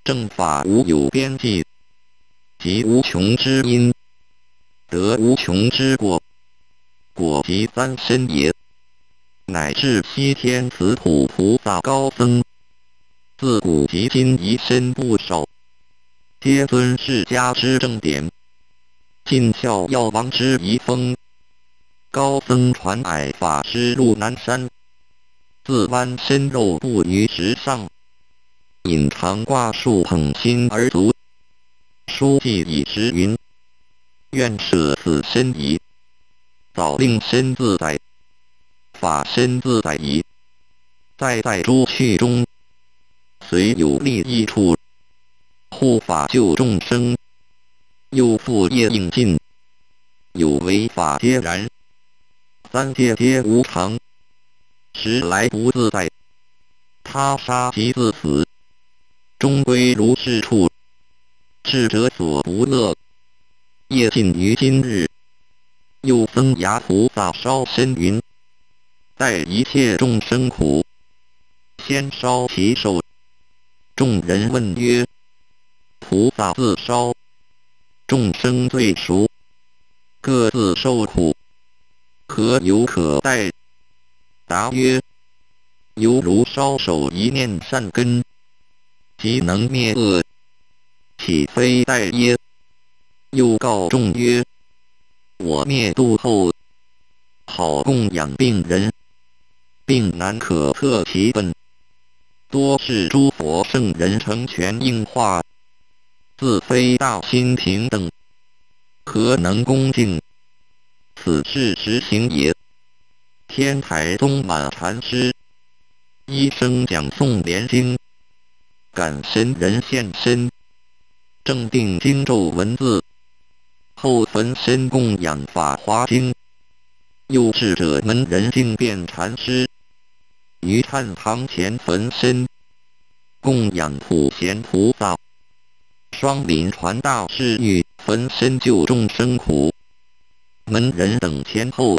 正法无有边际，即无穷之因，得无穷之果，果即三身也。乃至西天慈普菩萨高僧，自古及今遗身不少，皆遵释迦之正典，尽效药王之遗风。高僧传矮法师入南山，自弯身肉布于石上，隐藏挂树捧心而足。书记以时云：愿舍此身矣，早令身自在。法身自在矣，在诸趣中，虽有利益处，护法救众生，又复业应尽，有为法皆然，三界皆无常，时来不自在，他杀即自死，终归如是处，智者所不乐。业尽于今日，又僧伽菩萨烧身云：待一切众生苦，先烧其寿。众人问曰：菩萨自烧，众生最熟，各自受苦，何有可待？答曰：犹如烧手一念善根，即能灭恶，岂非待耶？又告众曰：我灭度后，好供养病人，病难可测其本，多是诸佛圣人成全应化，自非大心平等，何能恭敬？此是实行也。天台宗满禅师一生讲诵莲经，感神人现身，正定经咒文字，后焚身供养法华经。又智者门人敬辩禅师于忏堂前焚身供养普贤菩萨，双林传大士欲焚身救众生苦，门人等前后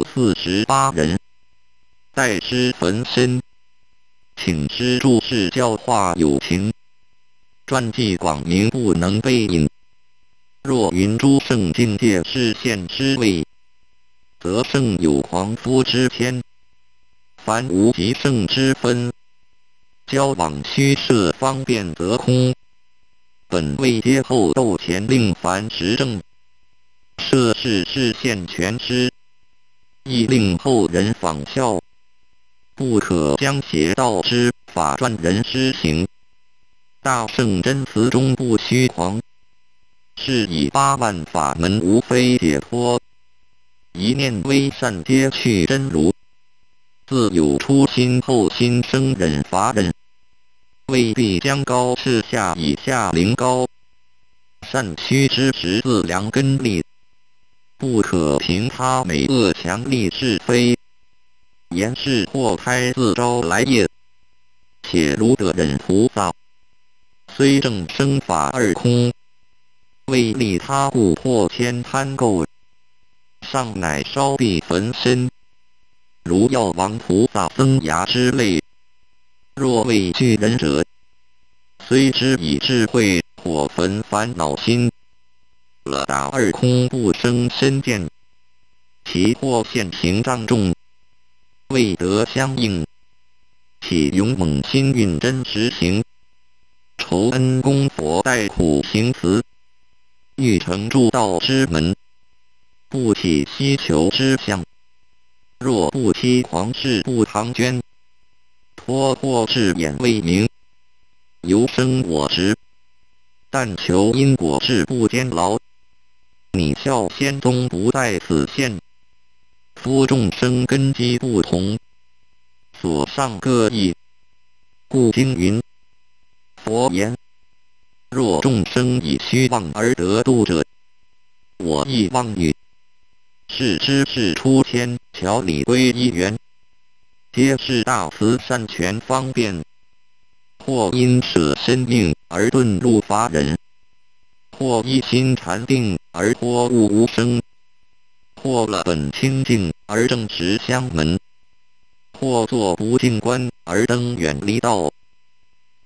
48人，待师焚身，请师注释教化有情，传记广明不能背引。若云诸圣境界是现之位，则圣有狂夫之偏，凡无极圣之分，交往虚设方便则空，本为皆后斗前令凡实证，设是现全知，亦令后人仿效，不可将邪道之法传人施行。大圣真慈中不虚狂，是以8万法门无非解脱，一念微善皆去真如，自有初心后心生忍法忍，未必将高次下以下临高，善须知识自量根力，不可凭他美恶强力是非，言是祸胎自招来业。且如得忍菩萨，虽正生法二空，为利他故破千贪垢，尚乃烧必焚身，如药王菩萨僧伽之类。若为惧人者，虽知以智慧火焚烦恼心，了达二空不生身见，其祸现行障重，未得相应，岂勇猛心运真实行，酬恩供佛待苦行慈，欲成诸道之门，不起希求之相。若不期狂世不唐捐，脱祸至眼未明，由生我执，但求因果志不坚牢。你笑仙宗不在此限，夫众生根基不同，所上各异。故经云：佛言，若众生以虚妄而得度者，我亦妄语。是知是出天条理归一元，皆是大慈善全方便，或因舍身命而遁入法忍，或一心禅定而脱悟无生，或了本清净而正直相门，或作不净观而登远离道，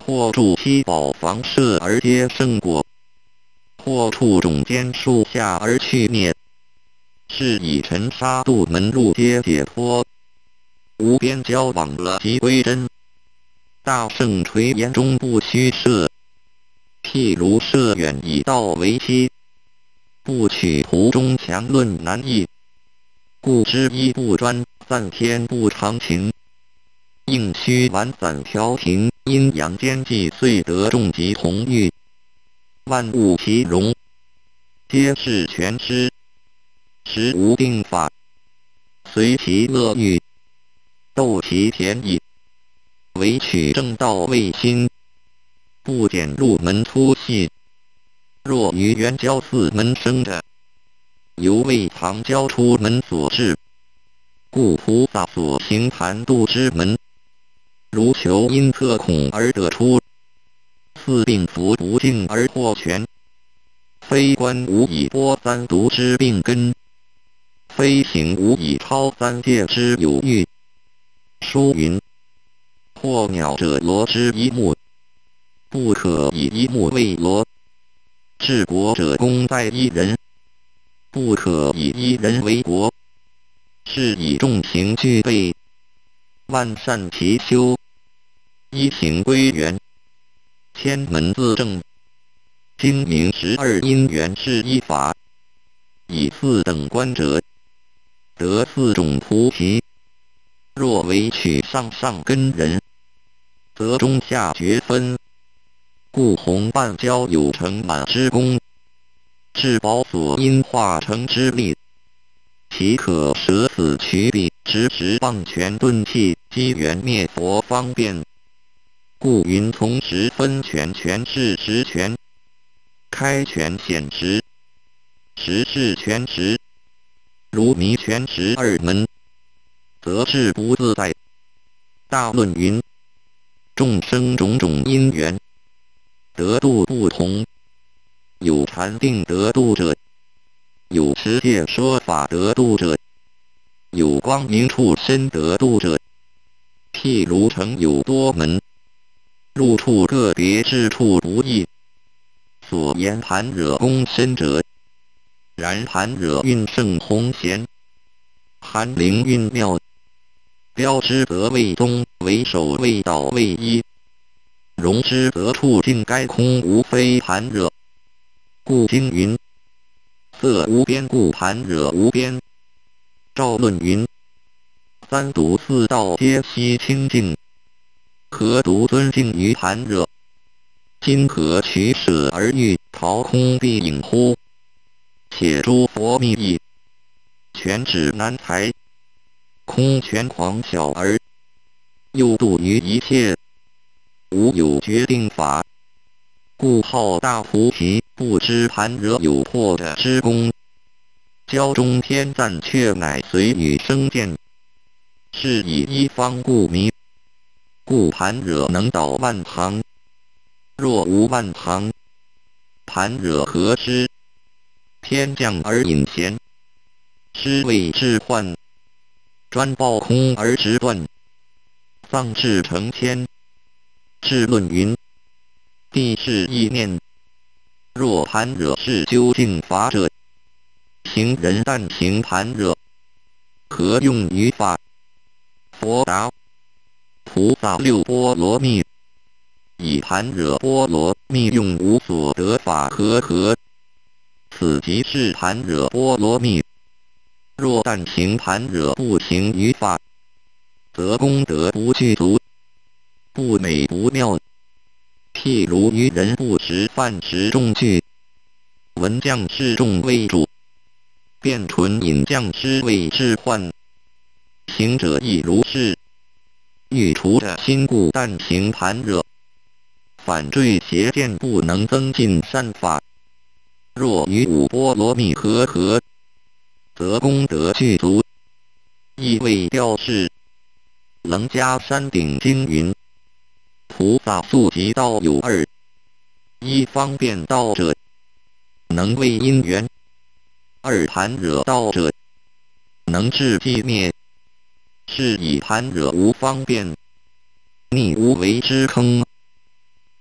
或助七宝房舍而皆胜果，或处种间树下而去灭。是以尘沙渡门路皆解脱，无边交往了即归真。大圣垂言中不虚设，譬如设远以道为期，不取途中强论难易。故知一不专，散天不常情。应须完散调停，阴阳兼济，遂得众极同欲。万物其容，皆是全知。实无定法，随其乐欲，斗其便宜。唯取正道为心，不减入门粗细。若于圆教四门生的，犹为旁教出门所致。故菩萨所行盘度之门，如求因特恐而得出，似病服不净而获全，非观无以拨三毒之病根，非行无以超三界之有欲。书云：或鸟者罗之一目，不可以一目为罗；治国者功在一人，不可以一人为国。是以众行具备，万善齐修，一行归元，千门自正。精明12因缘是一法，以四等观者，得四种菩提。若为取上上根人，则中下绝分。故弘办教有成满之功，至宝所因化成之力，岂可舍此取彼，直直棒拳顿气，机缘灭佛方便。故云从十分拳，拳是实拳，开拳显实，实是全实。如迷拳12门，则志不自在。大论云：众生种种因缘，得度不同。有禅定得度者，有持戒说法得度者，有光明处身得度者。譬如城有多门，入处个别之处不异。所言盘惹功深者，然盘惹运胜弘贤，含灵运妙。标之则为宗，为首为道为一。容之则处境该空，无非盘惹。故经云：色无边故盘惹无边。赵论云：三毒四道皆悉清净，何独尊敬于盘惹？今何取舍而欲逃空必隐乎？且诸佛密意，全指难才。空全狂小儿，又度于一切，无有决定法。故号大菩提，不知盘惹有破的之功。教中天赞，却乃随语生见。是以一方故迷，故盘惹能导万行。若无万行，盘惹何之？天降而隐贤，施为智幻。专报空而直断，丧志成千。智论云：地是意念，若盘惹是究竟法者，行人但行盘惹，何用于法？佛答：菩萨六波罗蜜，以盘惹波罗蜜用无所得法和？此即是盘惹波罗蜜。若但行盘惹，不行于法，则功德不具足，不美不妙。譬如愚人不识饭食众具，闻将士众为主，便纯引将士为置换。行者亦如是，欲除的心故但行盘惹，反坠邪见，不能增进善法。若与五波罗蜜和，则功德具足，亦为调示。楞伽山顶经云：菩萨速集道有二，一方便道者，能为因缘；二盘惹道者，能治寂灭。是以盘惹无方便，逆无为之坑，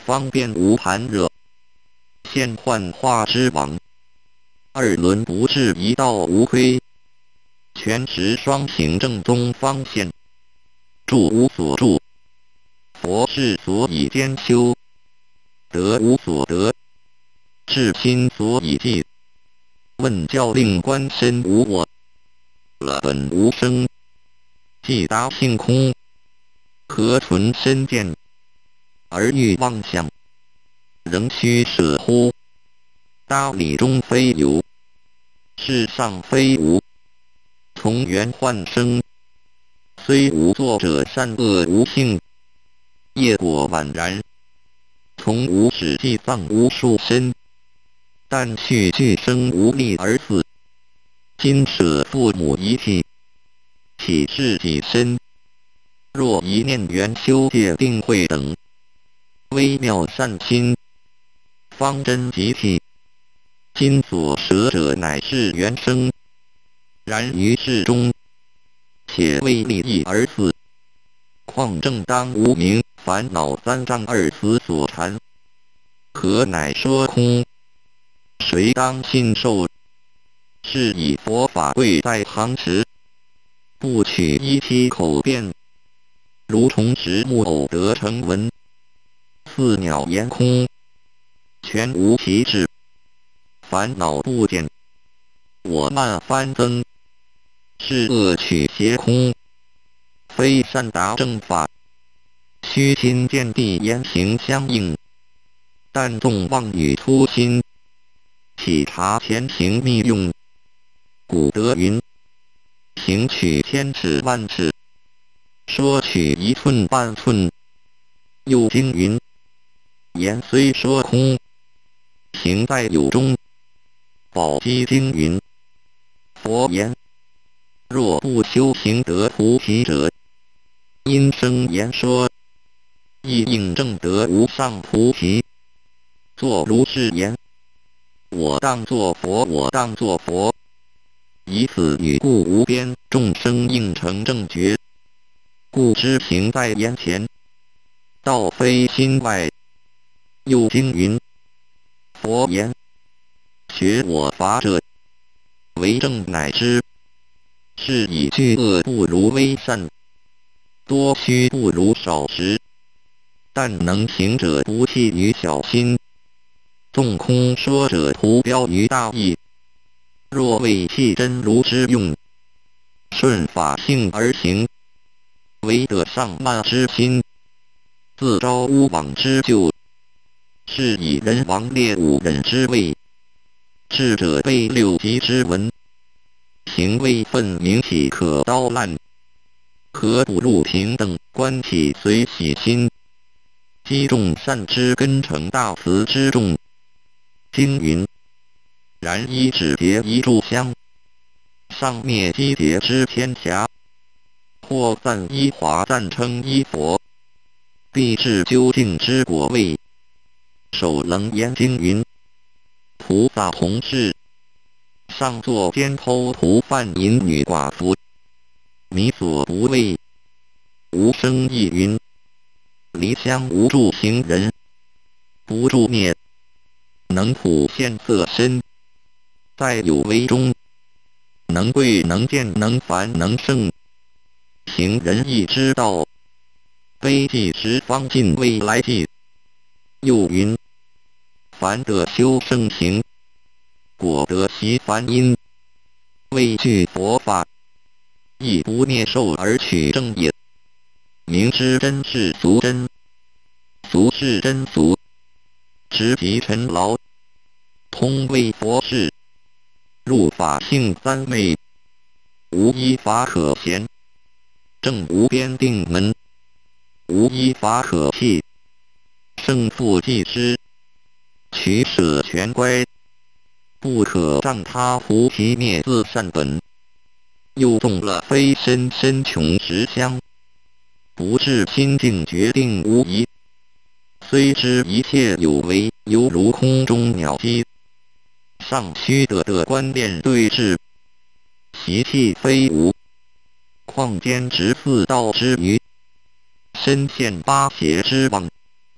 方便无盘惹，现幻化之网。二轮不至一道无亏，全时双行正宗方现。住无所住，佛事所以兼修；得无所得，至心所以寂。问教令观身无我，了本无生，既达性空，何存身见？而欲妄想，仍须舍乎？大理中非有，世上非无。从缘幻生，虽无作者善恶无性，业果宛然。从无始即丧无数身，但续俱生无力而死。今舍父母遗体，岂是己身？若一念缘修戒定慧等，微妙善心，方真集体。今所舍者乃是缘生，然于世中，且为利益而死。况正当无明烦恼三障二死所缠，何乃说空？谁当信受？是以佛法贵在行持，不取一期口辩，如虫食木偶得成文，似鸟言空，全无其志。烦恼不减，我慢翻增，是恶取邪空，非善达正法。虚心见地言行相应，但纵妄语粗心，体察前行密用。古德云：行取千尺万尺，说取一寸半寸。又经云：言虽说空，行在有中。宝积经云：佛言，若不修行得菩提者，因生言说，亦应证得无上菩提。作如是言，我当作佛，我当作佛。以此语故无边众生应成正觉，故知行在眼前，道非心外。又经云：佛言，学我法者，为正乃知。是以巨恶不如微善，多虚不如少实。但能行者不弃于小心，纵空说者徒标于大义。若为弃真如之用，顺法性而行，唯得上慢之心，自招污妄之咎。是以人王列五忍之位，智者背六级之文，行为分明体可刀烂。何不入平等观体随喜心，积众善之根成大慈之众。经云：然一指节一炷香，上灭积劫之天霞。或赞一华赞称一佛，必至究竟之果位。首楞严经云：菩萨同事，上作奸偷屠贩淫女寡妇，弥所不畏。无生意云：离香无助行人，不助灭，能普现色身。在有为中，能贵能见能凡能胜，行仁义之道，悲济十方尽未来际。又云：凡得修圣行，果得习梵音，畏惧佛法，亦不灭受而取正也。明知真是俗真，俗是真俗，直即尘劳，通为佛事，入法性三昧，无一法可嫌。正无边定门，无一法可弃。胜负济失，取舍全乖，不可障他菩提灭自善本。又动了非身身穷实相，不至心境决定无疑。虽知一切有为，犹如空中鸟击，尚须得观念对治，习气非无。况兼执四道之余，身陷八邪之网，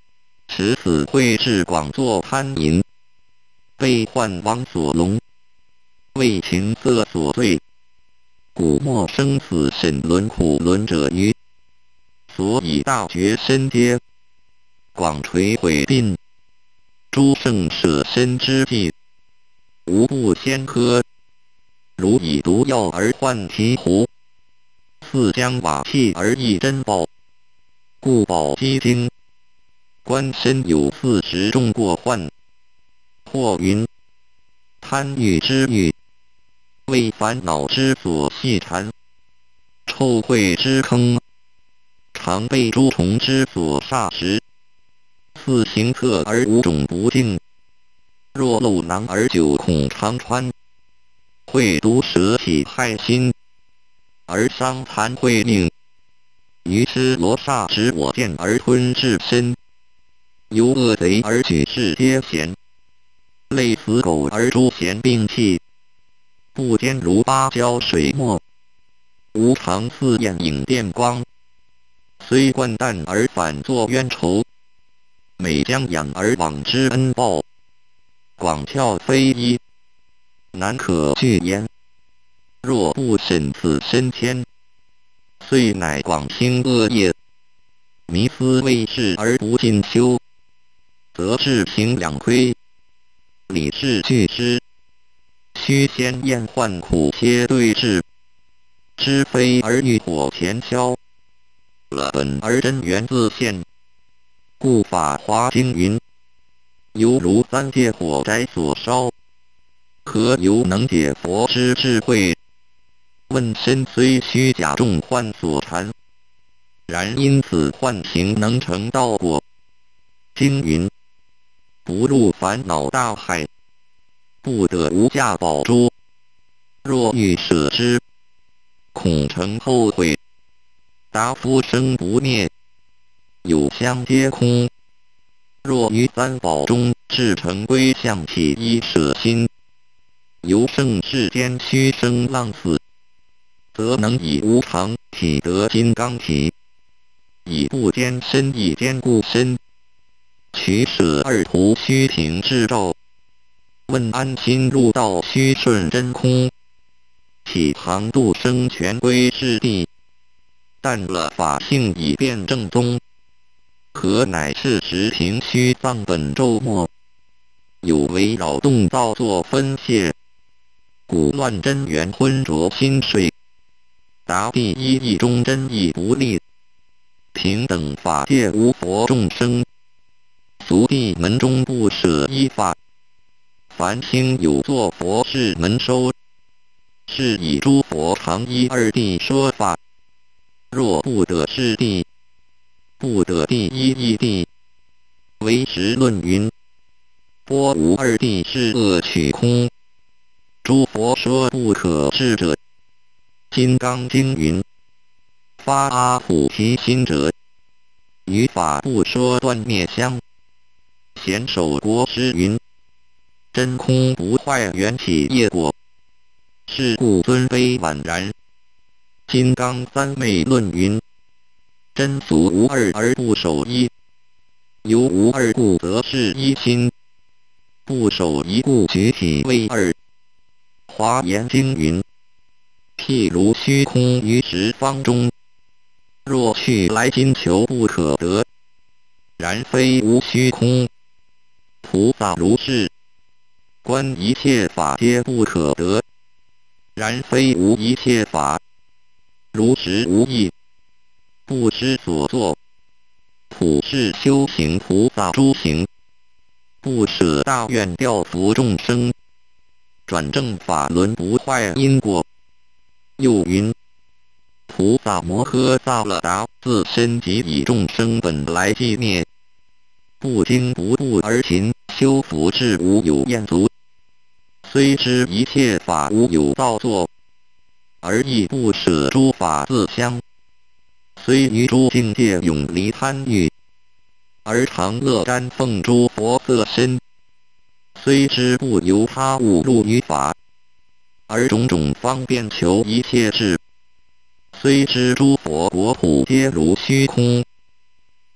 持此慧智广作贪淫，被幻王所笼，为情色所醉，故莫生死审轮苦轮者于。所以大觉深阶，广垂毁鬓，诸圣舍身之际，无不先科。如以毒药而患醍醐，似将瓦器而易珍宝，故宝积经。官身有40重过患，或云贪欲之欲，为烦恼之所系缠，臭秽之坑，常被诸虫之所煞食，似行特而无种不净，若漏囊而久恐常穿，会毒蛇起害心，而伤残会命，于是罗刹执我见而吞至身，由恶贼而举世皆贤，类死狗而诛贤并弃，不坚如芭蕉水墨，无常似焰影电光，虽冠淡而反作冤仇，每将养而往之恩报，广窍非一，难可具言。若不审此身天，遂乃广兴恶业，迷思为事而不进修，则志行两亏，理事俱失。须先验患苦切对治，知非而欲火前消，了本而真源自现。故法华经云：犹如三界火宅所烧，何由能解佛之智慧？问身虽虚假众幻所缠，然因此幻形能成道果。经云：不入烦恼大海，不得无价宝珠。若欲舍之，恐成后悔。达夫生不灭，有相皆空。若于三宝中至诚归向起依舍心，由胜世间虚生浪死，则能以无常体得金刚体，以不坚身以坚固身。取舍二途虚凭至照，问安心入道虚顺真空，起航度生全归是地。但了法性以变正宗，何乃是实凭虚藏本咒末，有为扰动造作分泄，故乱真元昏浊心睡。达第一义中真义不立，平等法界无佛众生，俗谛门中不舍依法，凡兴有作佛事门收，是以诸佛常依二谛说法。若不得是谛，不得第一义谛，唯识论云：波无二谛是恶取空，诸佛说不可治者。金刚经云：发阿菩提心者，于法不说断灭相。贤首国师云：真空不坏缘起业果，是故尊卑宛然。金刚三昧论云：真俗无二而不守一，由无二故则是一心，不守一故举体为二。华严经云：譬如虚空于十方中，若去来今求不可得，然非无虚空。菩萨如是，观一切法皆不可得，然非无一切法。如实无异，不知所作。普世修行菩萨诸行，不舍大愿调伏众生，转正法轮不坏因果。又云：菩萨摩诃萨勒达自身即以众生本来寂灭，不惊不怖而勤修福至无有厌足，虽知一切法无有造作，而亦不舍诸法自相，虽于诸境界永离贪欲，而常乐瞻奉诸佛色身，虽知不由他物入于法，而种种方便求一切智，虽知诸佛国土皆如虚空，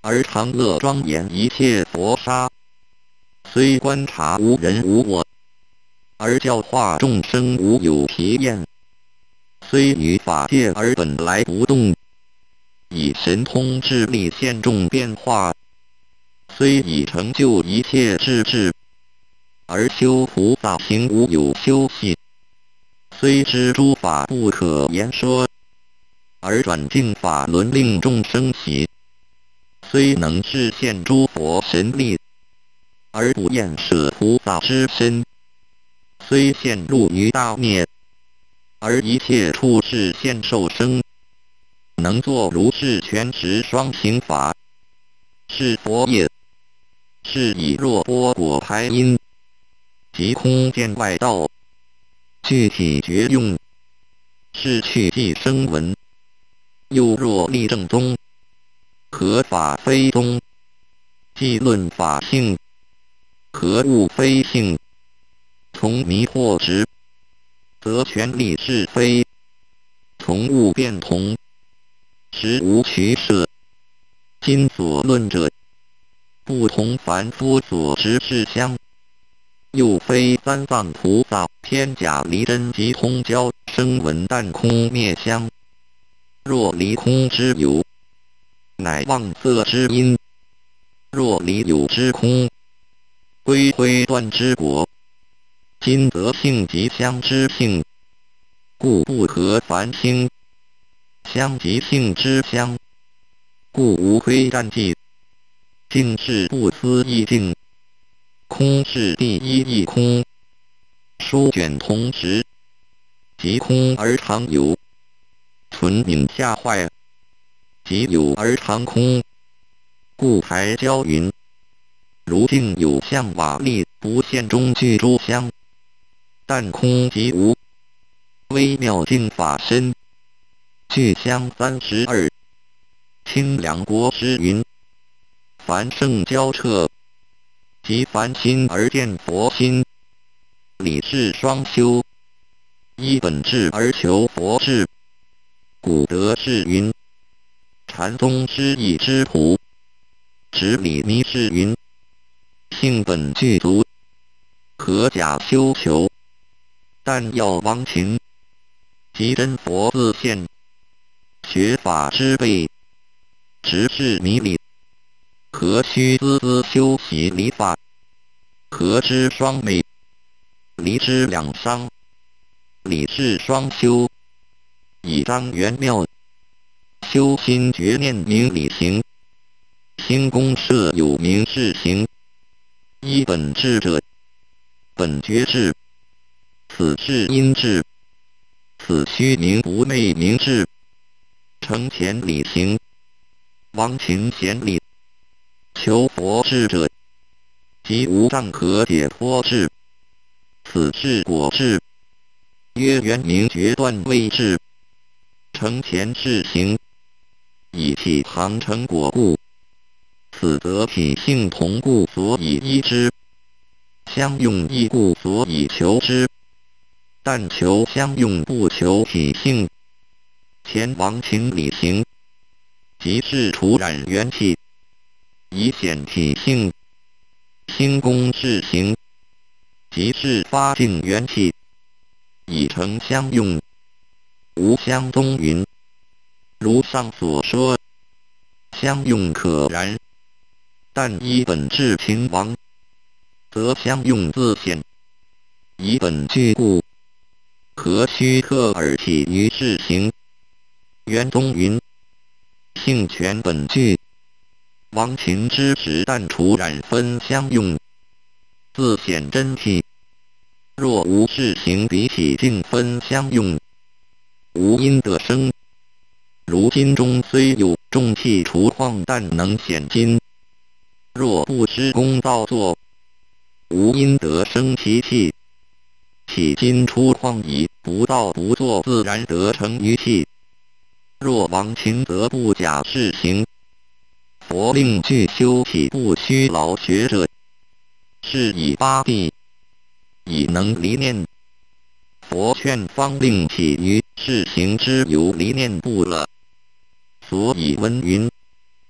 而常乐庄严一切佛刹。虽观察无人无我，而教化众生无有疲厌。虽于法界而本来不动，以神通智力现众变化。虽已成就一切智智，而修菩萨行无有休息。虽知诸法不可言说，而转净法轮令众生喜。虽能示现诸佛神力，而不厌舍菩萨之身。虽陷入于大灭，而一切处事现受生。能作如是全实双行法，是佛业。是以若波果排因，即空见外道。具体觉用，是去即生闻。又若立正宗，何法非宗？既论法性，何物非性？从迷惑执，则权力是非；从物变同，实无取舍。今所论者，不同凡夫所知是相，又非三藏菩萨偏假离真及通交声闻但空灭相。若离空之有，乃妄色之因；若离有之空，归灰断之果。今则性即相之性，故不可凡心；相即性之相，故无亏占计。境是不思议境，空是第一义空。书卷同时，即空而常有；纯敏下坏，即有而常空。故才教云：如镜有相瓦砾，不现中具诸相，但空即无。微妙净法身，具相32。清凉国师云：凡圣交彻，即凡心而见佛心。理事双修，依本质而求佛智。古德是云：禅宗师义之谱。执理迷是云：性本具足，何假修求？但要忘情，即真佛自现。学法之辈，执是迷理。何须孜孜修习理法？何知双昧？离之两伤。理是双修，以彰圆妙。修心觉念明理行，心公设有明事行。依本智者，本觉智，此是因智。此虚名不昧明智。成前理行，忘情贤理。求佛智者，即无障可解脱智。此是果智，曰圆明觉断谓智。成前世行，以体行成果故。此则体性同故，所以依之；相用异故，所以求之。但求相用，不求体性。前忘情理行，即是除染元气，以显体性。心公是行，即是发净元气，以成相用。无相宗云：如上所说，相用可然，但依本质情亡，则相用自显。以本具故，何须特耳体于事行？元宗云：性全本具，忘情之时，但除染分相用，自显真体。若无事行，彼体净分相用，无因得生。如金中虽有重气除矿，但能显金。若不施功造作，无因得生其气。起金出矿矣，不造不作，自然得成于气。若忘情，则不假事行。佛令具修体不虚劳学者，是以八地，以能离念。佛劝方令起于事行之有离念不了。所以闻云：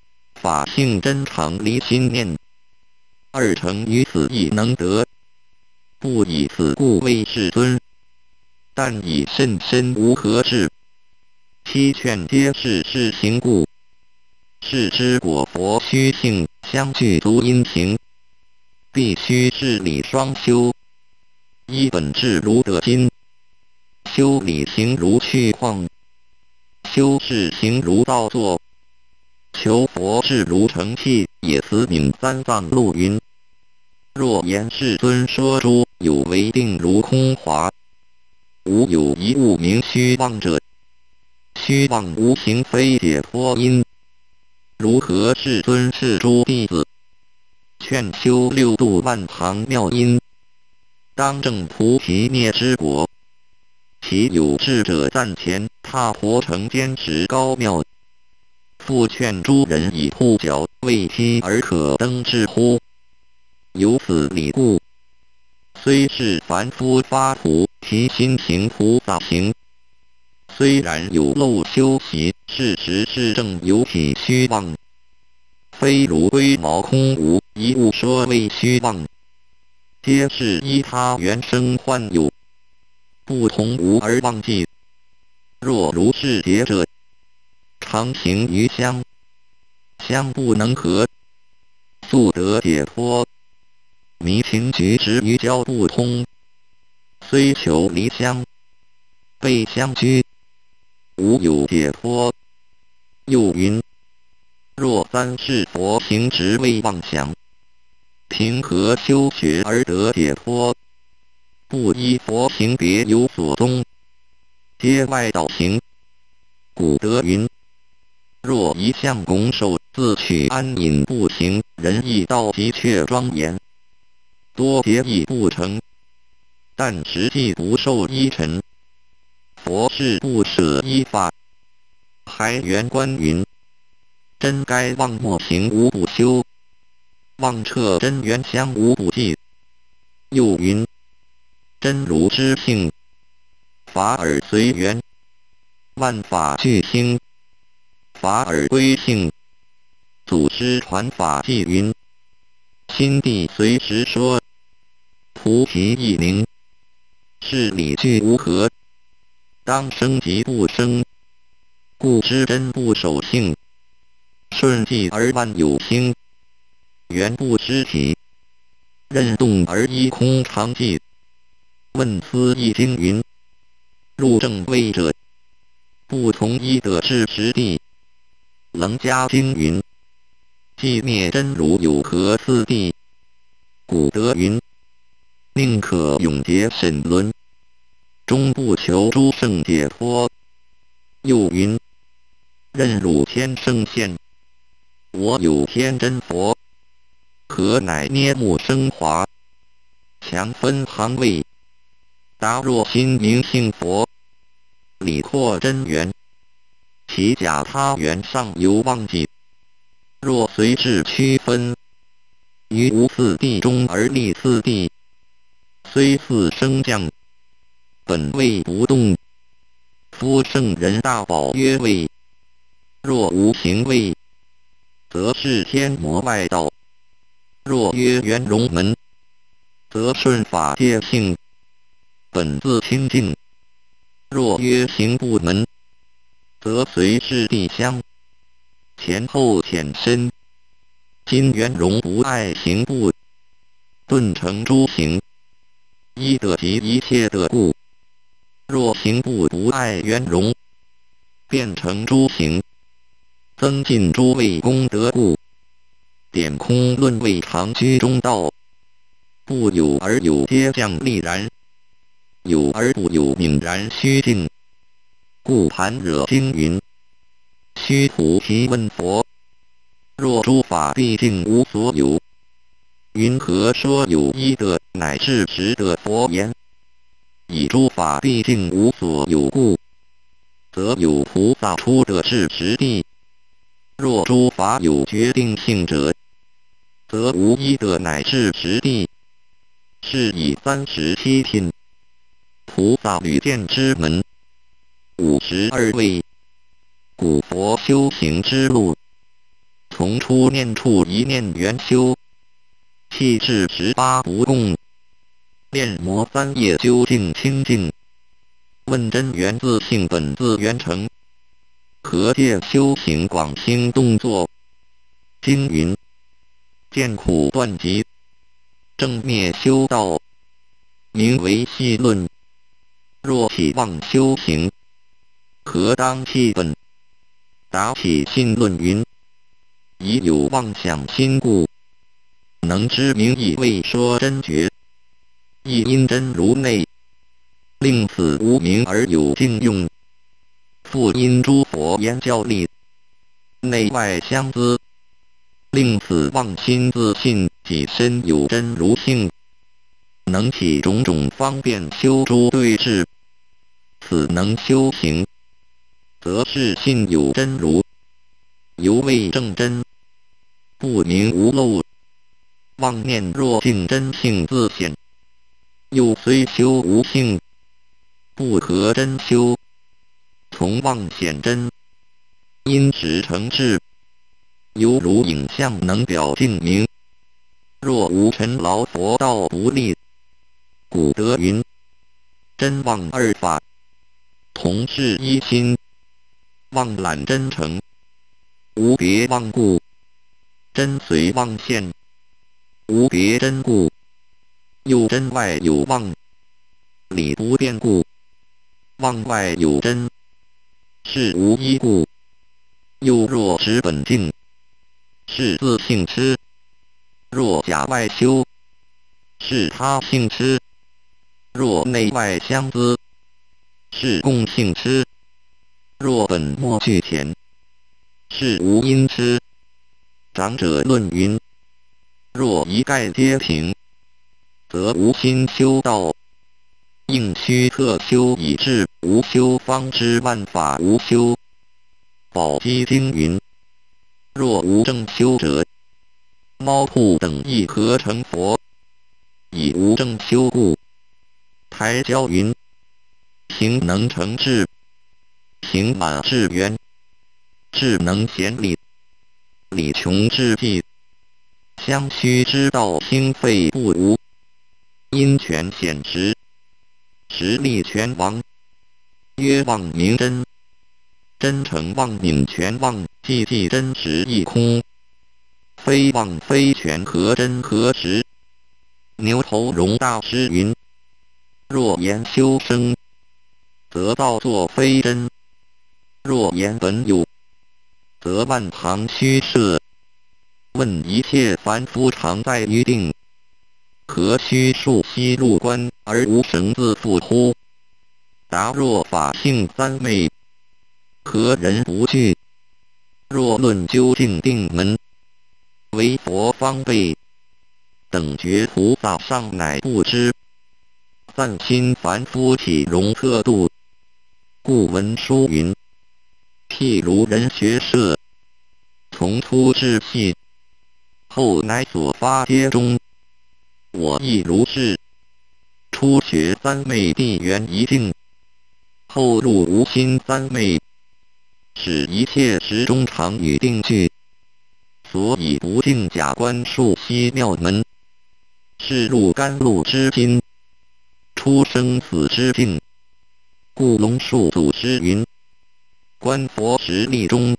法性真常离心念，二乘于此亦能得。不以此故为世尊，但以甚深无何智。七劝皆是施行故，是知果佛虚性相具足因行，必须是理双修。依本质如得金，修理行如去旷，修事行如造作，求佛智如成器。也此名三藏录云：若言世尊说诸有为定如空华，无有一物名虚妄者，虚妄无形非解脱因，如何世尊是诸弟子劝修六度万行妙因，当证菩提灭之果？其有智者赞前踏婆城坚持高妙，复劝诸人以护脚为梯而可登之乎？由此理故，虽是凡夫发菩提心行菩萨行，虽然有漏修习，事实是正有体虚妄，非如龟毛空无一物说为虚妄，皆是依他原生幻有，不同无而忘记。若如是劫者，常行于相，相不能合，速得解脱。迷情举止于交不通，虽求离相，被相居，无有解脱。又云：若三世佛行执为妄想，凭何修学而得解脱？不依佛行别有所宗，皆外道行。古德云：若一向拱手，自取安隐不行，仁义道的确庄严，多结义不成，但实际不受依尘。佛是不舍依法，还原观云：真该忘莫行无不修，忘彻真元相无不记。又云：真如之性，法尔随缘，万法俱兴，法尔归性。祖师传法纪云：心地随时说，菩提亦宁，是理俱无合，当生即不生，故知真不守性，顺即而万有兴，缘不失体，任动而依空常寂。问思义经云：入正位者，不从一得至实地。楞伽经云：寂灭真如有何四谛？古德云：宁可永劫审轮，终不求诸圣解脱。又云：任汝天圣现，我有天真佛，何乃捏目生华？强分行位，达若心明性佛，理阔真元，其假他缘尚犹忘记。若随智区分，于无四谛中而立四谛，虽似升降，本位不动。夫圣人大宝曰位，若无行位，则是天魔外道；若曰圆融门，则顺法界性，本自清净；若曰行部门，则随势地相，前后浅深。今圆融不爱行部，顿成诸行，一得即一切得故。若行部不爱圆融，变成诸行，增进诸位功德故。点空论位常居中道，不有而有皆降力然，有而不有泯然虚静。故盘惹经云：须菩提问佛，若诸法毕竟无所有，云何说有一的乃至实的佛言？以诸法毕竟无所有故，则有菩萨出的至实地。若诸法有决定性者，则无一的乃至实地。是以37品菩萨屡见之门52位，古佛修行之路， 从初念处一念圆修，气至18不共，炼魔3业究竟清净。问真源自性本自圆成，何借修行广兴动作？经云：见苦断集，正灭修道，名为细论。若起妄修行，何当弃本？答起信论云：已有妄想心故，能知名义未说真觉，亦因真如内，令此无名而有境用。复因诸佛言教力，内外相资，令此妄心自信己身有真如性，能起种种方便修诸对治。此能修行，则是信有真如，犹未正真，不明无漏。妄念若境真性自显，又虽修无性，不可真修。从妄显真，因实成智，犹如影像能表镜明。若无尘劳佛道不利，古德云：真妄二法，同是一心。妄览真诚，无别妄故；真随妄现，无别真故。又真外有妄，理不变故；妄外有真，是无一故。又若持本境，是自性痴；若假外修，是他性痴；若内外相资，是共性痴；若本末俱前，是无因痴。长者论云：若一概皆平，则无心修道，应须特修以致无修，方知万法无修。宝积经云：若无正修者，猫兔等亦合成佛，以无正修故。台教云：行能成智，行满智圆，智能显理，理穷智寂，相须知道心肺不无，因权显实，实力全亡。曰妄名真，真诚妄泯全妄，寂寂真实一空。非妄非全，何真何实？牛头荣大师云：若言修生，则道作非真；若言本有，则万旁虚设。问一切凡夫常在于定，何须数息入观而无绳自缚乎？答：若法性三昧，何人不惧？若论究竟定门，为佛方备，等觉菩萨尚乃不知。散心凡夫岂容测度？故文书云：譬如人学射，从粗至细，后乃所发皆中。我亦如是，初学三昧地缘一境，后入无心三昧，使一切时中常与定俱。所以不净假观数息妙门，是入甘露之心，出生死之境。故龙树祖师云：观佛10力中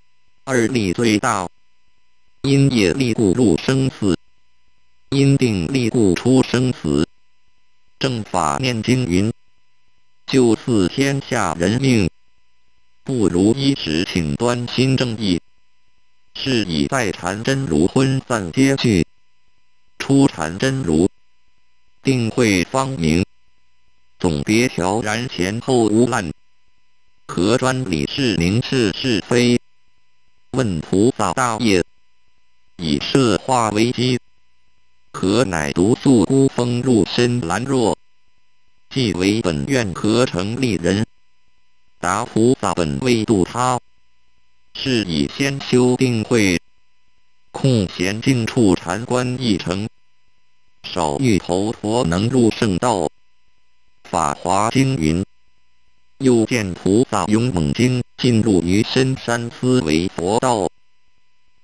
，2力最大。因业力故入生死，因定力故出生死。正法念经云：就似天下人命，不如一时请端心正义。是以在禅真如昏散皆去，出禅真如定慧方明。总别调然前后无滥，何专理是明是是非？问菩萨大业，以摄化为基，何乃独宿孤峰入深兰若？既为本愿，何成利人？答：菩萨本为度他，是以先修定慧，空闲静处禅观一成，少欲头陀能入圣道。法华经云：又见菩萨勇猛精进入于深山思维佛道，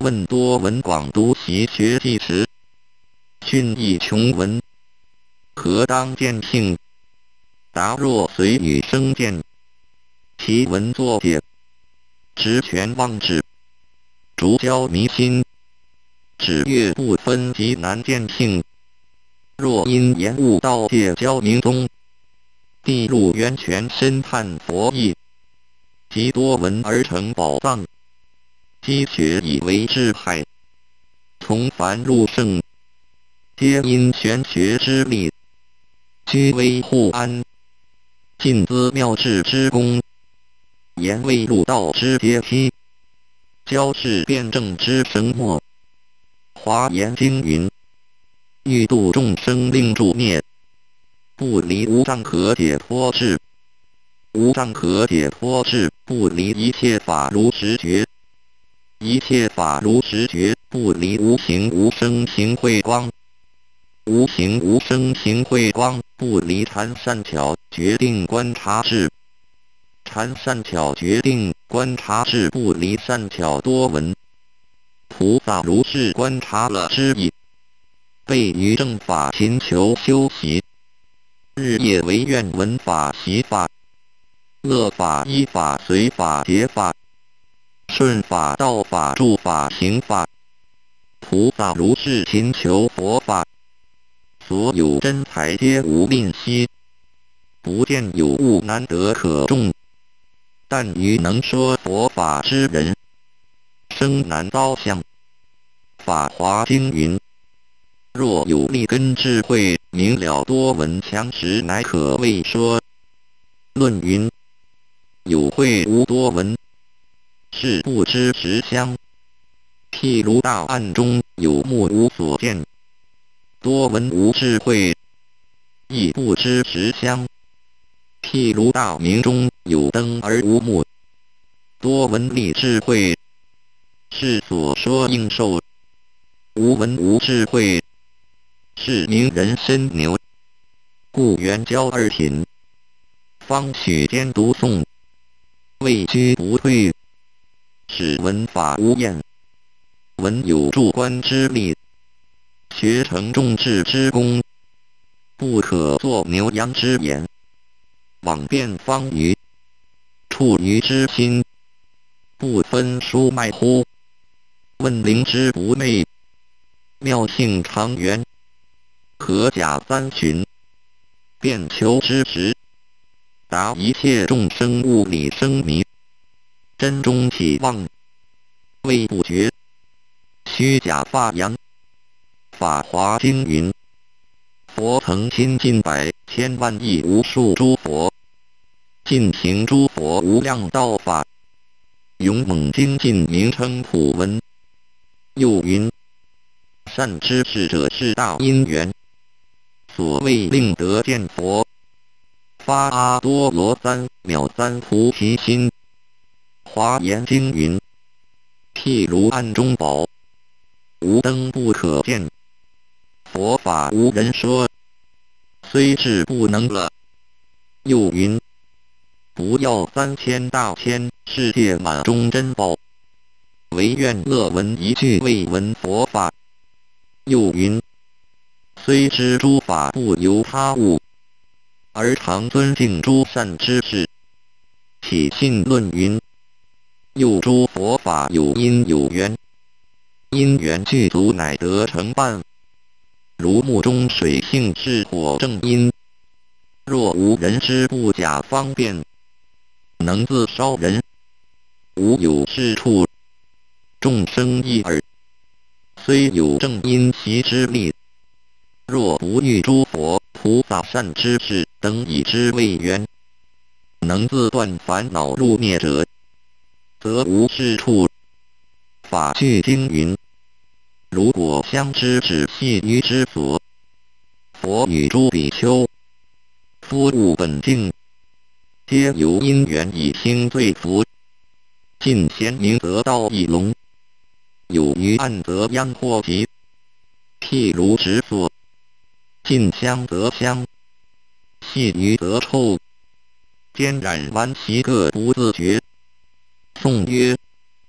问多闻广读习学记时，训亦穷闻，何当见性？答若随语生见，其文作解，直权忘志，逐教迷心。指月不分极难见性，若因言悟道界教明宗，地入渊泉深探佛意，极多闻而成宝藏，积学以为智海，从凡入圣，皆因玄学之力，居危护安，尽资妙智之功，言未入道之阶梯，教示辩证之生末。华严经云：欲度众生令助灭，不离无障可解脱智。无障可解脱智，不离一切法如实觉。一切法如实觉，不离无形无声行慧光。无形无声行慧光，不离禅善巧决定观察智。禅善巧决定观察智，不离善巧多闻。菩萨如是观察了之意，备于正法勤求修习，日夜唯愿闻法习法，乐法依法随法结法，顺法道法住法行法。菩萨如是勤求佛法，所有真财皆无吝惜，不见有物难得可种，但于能说佛法之人，生难遭相。法华经云：若有利根智慧，明了多闻强实，乃可谓说。论云：有慧无多闻，是不知实相。譬如大暗中有目无所见，多闻无智慧，亦不知实相。譬如大明中有灯而无目，多闻利智慧，是所说应受。无闻无智慧，是名人身牛。故原教二品，方取兼读诵，位居不退，使闻法无厌。闻有助观之力，学成众智之功，不可作牛羊之言。往辩方于处于之心，不分疏脉乎？问灵之不昧，妙性长远，可假三旬，便求之时，答一切众生物理生迷，真中体妄，未不觉，虚假发扬。法华经云：佛曾亲近百千万亿无数诸佛，尽行诸佛无量道法，勇猛精进名称普闻。又云：善知识者是大因缘，所谓令得见佛，发阿多罗三藐三菩提心。华严经云：譬如暗中宝，无灯不可见，佛法无人说，虽智不能了。又云：不要3000大千世界满中珍宝，唯愿乐闻一句未闻佛法。又云：虽知诸法不由他物，而常尊敬诸善知识。起信论云：又诸佛法有因有缘，因缘具足乃得成办。如木中水性是火正因，若无人之不假方便，能自烧人。无有是处，众生一耳，虽有正因习之力，若不遇诸佛菩萨善知识等以之为缘，能自断烦恼入灭者，则无是处。法句经云：如果相知只系于之所，佛与诸比丘，夫物本净，皆由因缘以兴罪福。近贤明得道一龙，有于暗则殃祸及。譬如直所，近香则香，细于则臭，兼染顽其各不自觉。颂曰：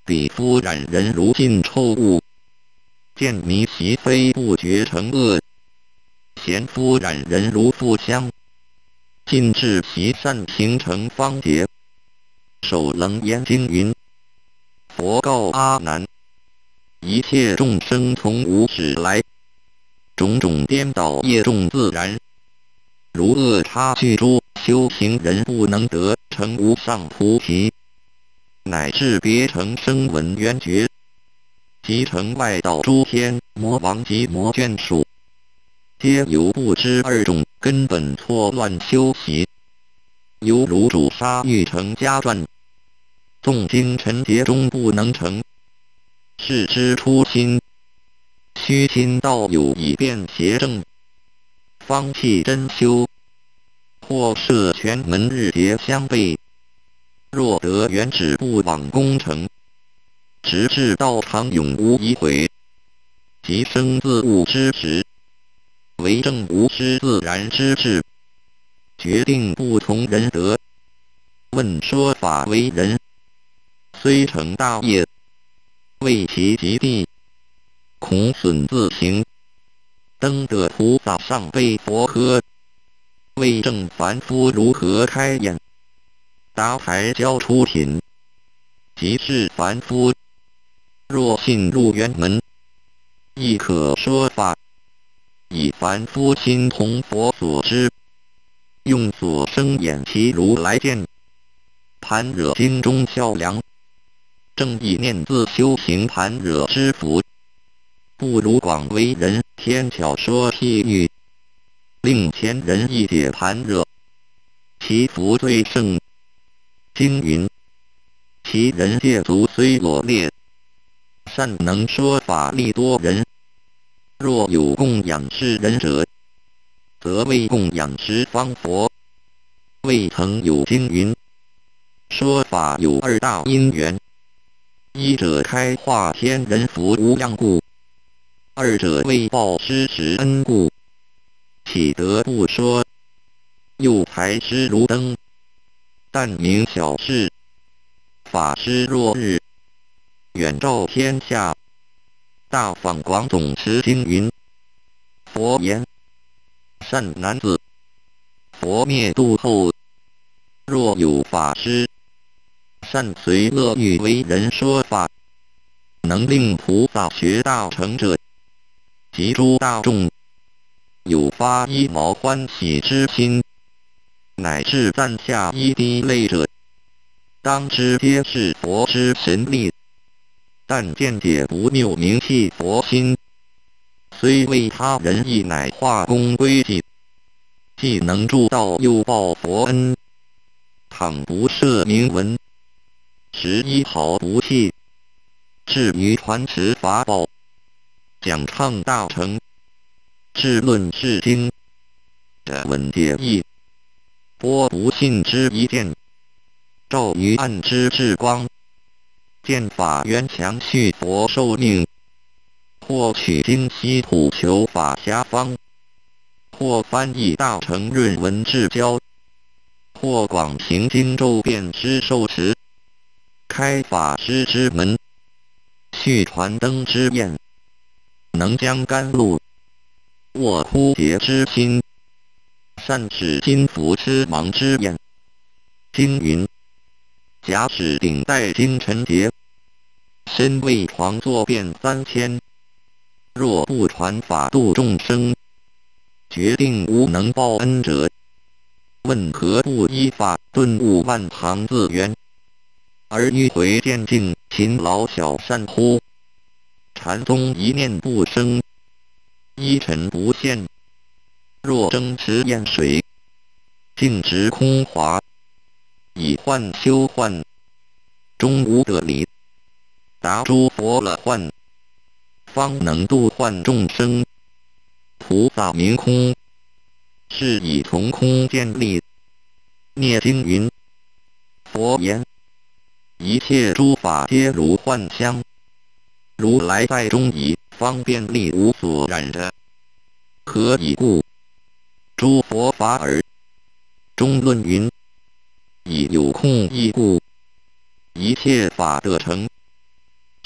彼夫染人如进臭物，见迷其非不觉成恶；贤夫染人如馥香，尽致其善形成方解。首楞严经云：佛告阿难，一切众生从无始来，种种颠倒业众自然，如恶差距诸修行人不能得成无上菩提，乃至别成声闻缘觉，即成外道诸天魔王及魔眷属，皆由不知二种根本错乱修习，犹如主杀欲成家传，诵经尘劫中不能成，是之初心虚心道友以便邪正，方弃真修，或设全门日劫相悖。若得原旨不枉功成，直至道场永无疑悔，即生自悟之时，为正无失自然之志，决定不从人得。问说法为人，虽成大业，为其极地，恐损自行。登得菩萨上辈佛呵，为正凡夫如何开眼？答台教出品，即是凡夫，若信入圆门，亦可说法，以凡夫心同佛所知，用所生眼其如来见。般若经中孝良，正意念自修行般若之福，不如广为人天巧说譬喻，令前人一解般若，其福最盛。经云：其人戒足虽裸劣，善能说法利多人。若有供养世人者，则为供养十方佛。未曾有经云：说法有二大因缘，一者开化天人福无量故，二者为报施持恩故。岂得不说？又才师如灯，但明小事，法师若日，远照天下。大放广总持经云：佛言，善男子，佛灭度后，若有法师，善随乐欲为人说法，能令菩萨学大成者，及诸大众，有发一毛欢喜之心，乃至赞下一滴泪者，当知皆是佛之神力。但见解不谬名弃佛心，虽为他人亦乃化功归寂，既能助道又报佛恩。倘不设名闻，实一毫不弃。至于传持法宝，讲唱大乘，至论是经，者闻解义，播不信之一见，照于暗之至光。见法缘强续佛寿命，或取经西土求法遐方，或翻译大乘论文至教，或广行经咒遍施受持，开法师之门，续传灯之焰，能将甘露握枯竭之心，善使金符之芒之焰。经云：假使顶戴金尘劫，身为床坐遍3000，若不传法度众生，决定无能报恩者。问何不依法顿悟万行自圆，而迂回渐进，勤劳小善乎？禅宗一念不生，一尘不现。若争持验水，净直空华，以幻修幻，终无得理。达诸佛了幻，方能度幻众生。菩萨明空，是以从空建立。涅经云：佛言，一切诸法皆如幻相，如来在中以方便力无所染者，何以故？诸佛法尔。中论云：以有空义故，一切法得成，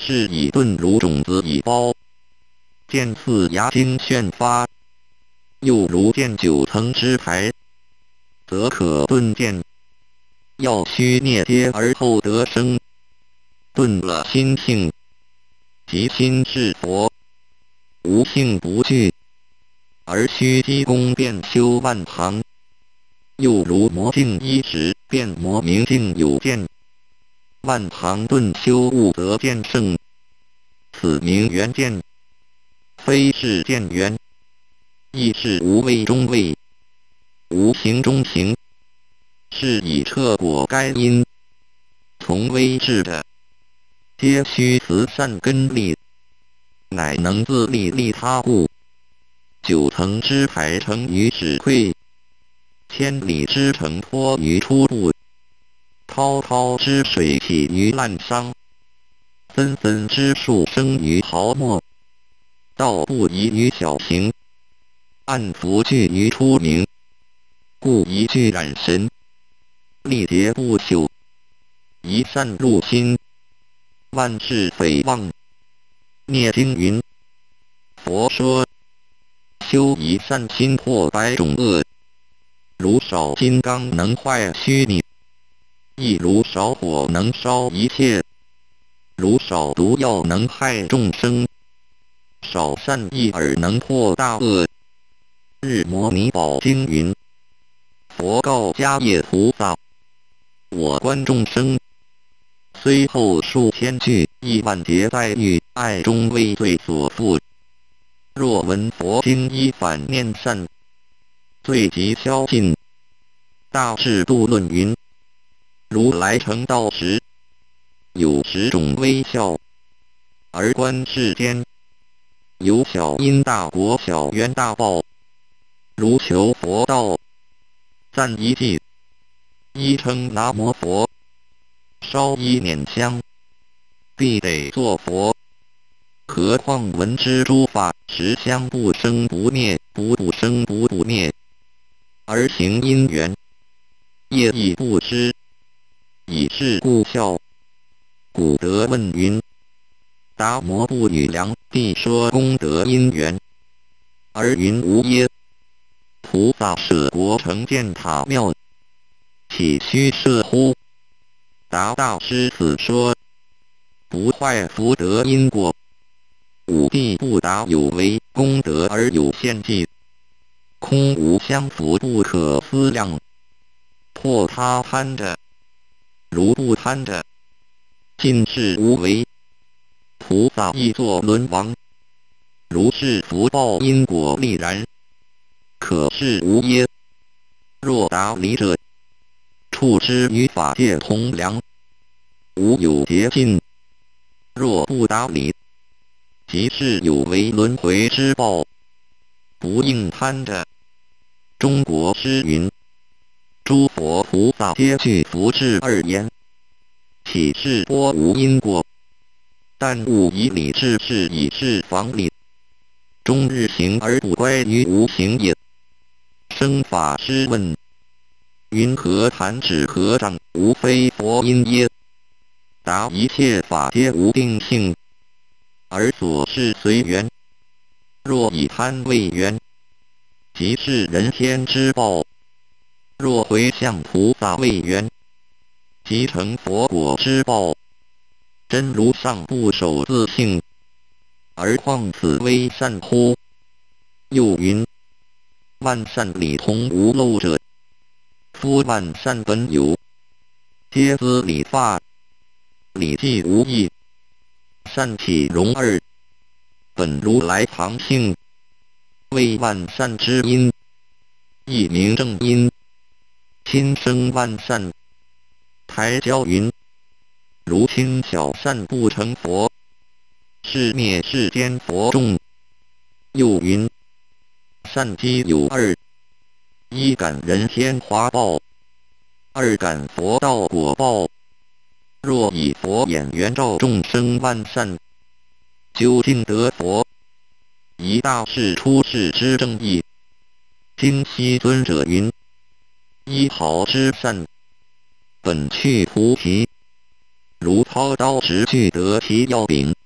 是以钝如种子以包，剑似牙经炫发。又如剑9层之台，则可钝剑。要须涅跌而后得生，顿了心性，即心是佛，无性不惧，而须积功便修万行。又如魔镜一指，变魔明镜有见，万行顿修悟得见圣，此名缘见，非是见缘，亦是无畏中畏，无形中形，是以彻果该因。从微至的，皆须慈善根力，乃能自利利他故。9层之台成于始溃，千里之城托于初步，滔滔之水起于滥觞，纷纷之树生于毫末。道不宜于小行，暗伏具于出明，故一具染神，历劫不朽，一善入心，万事匪忘。涅经云：佛说，修一善心破百种恶，如少金刚能坏虚拟，亦如少火能烧一切，如少毒药能害众生，少善一耳能破大恶。日摩尼宝经云：佛告迦叶菩萨，我观众生，虽后数千句亿万劫在欲爱中为罪所缚，若闻佛经依反念善，罪即消尽。大智度论云：如来成道时，有10种微笑，而观世间，有小因大果小缘大报。如求佛道，赞一偈，一称南无佛，烧一捻香，必得作佛。何况闻之诸法实相不生不灭，不生不灭，而行因缘，业亦不失，以是故笑。古德问云：达摩不与良地说功德因缘，而云无耶？菩萨舍国成建塔庙，岂须设乎？达大师此说，不坏福德因果。五地不达有为功德而有限计，空无相符不可思量。破他贪着，如不贪着，尽是无为。菩萨亦作轮王，如是福报因果力然，可是无耶？若达理者，处之于法界同良，无有竭尽。若不达理，即是有为轮回之报，不应贪着。中国诗云：诸佛菩萨皆具福智2言，岂是波无因果？但勿以理治事，以事防理。终日行而不乖于无行也。生法师问：云何弹指合掌，无非佛因耶？答：一切法皆无定性，而所事随缘。若以贪为缘，即是人天之报；若回向菩萨为缘，即成佛果之报。真如上不守自性，而况此微善乎？又云：万善理同无漏者，夫万善本有，皆资理发，理既无益，善岂容二？本如来藏性，为万善之因，亦名正因，亲生万善。台教云：如轻小善不成佛，是灭世间佛众。又云：善机有2，一感人天华报，二感佛道果报。若以佛眼圆照众生万善，究竟得佛，一大事出世之正义。经西尊者云：一毫之善，本去菩提，如抛刀直具得其要柄。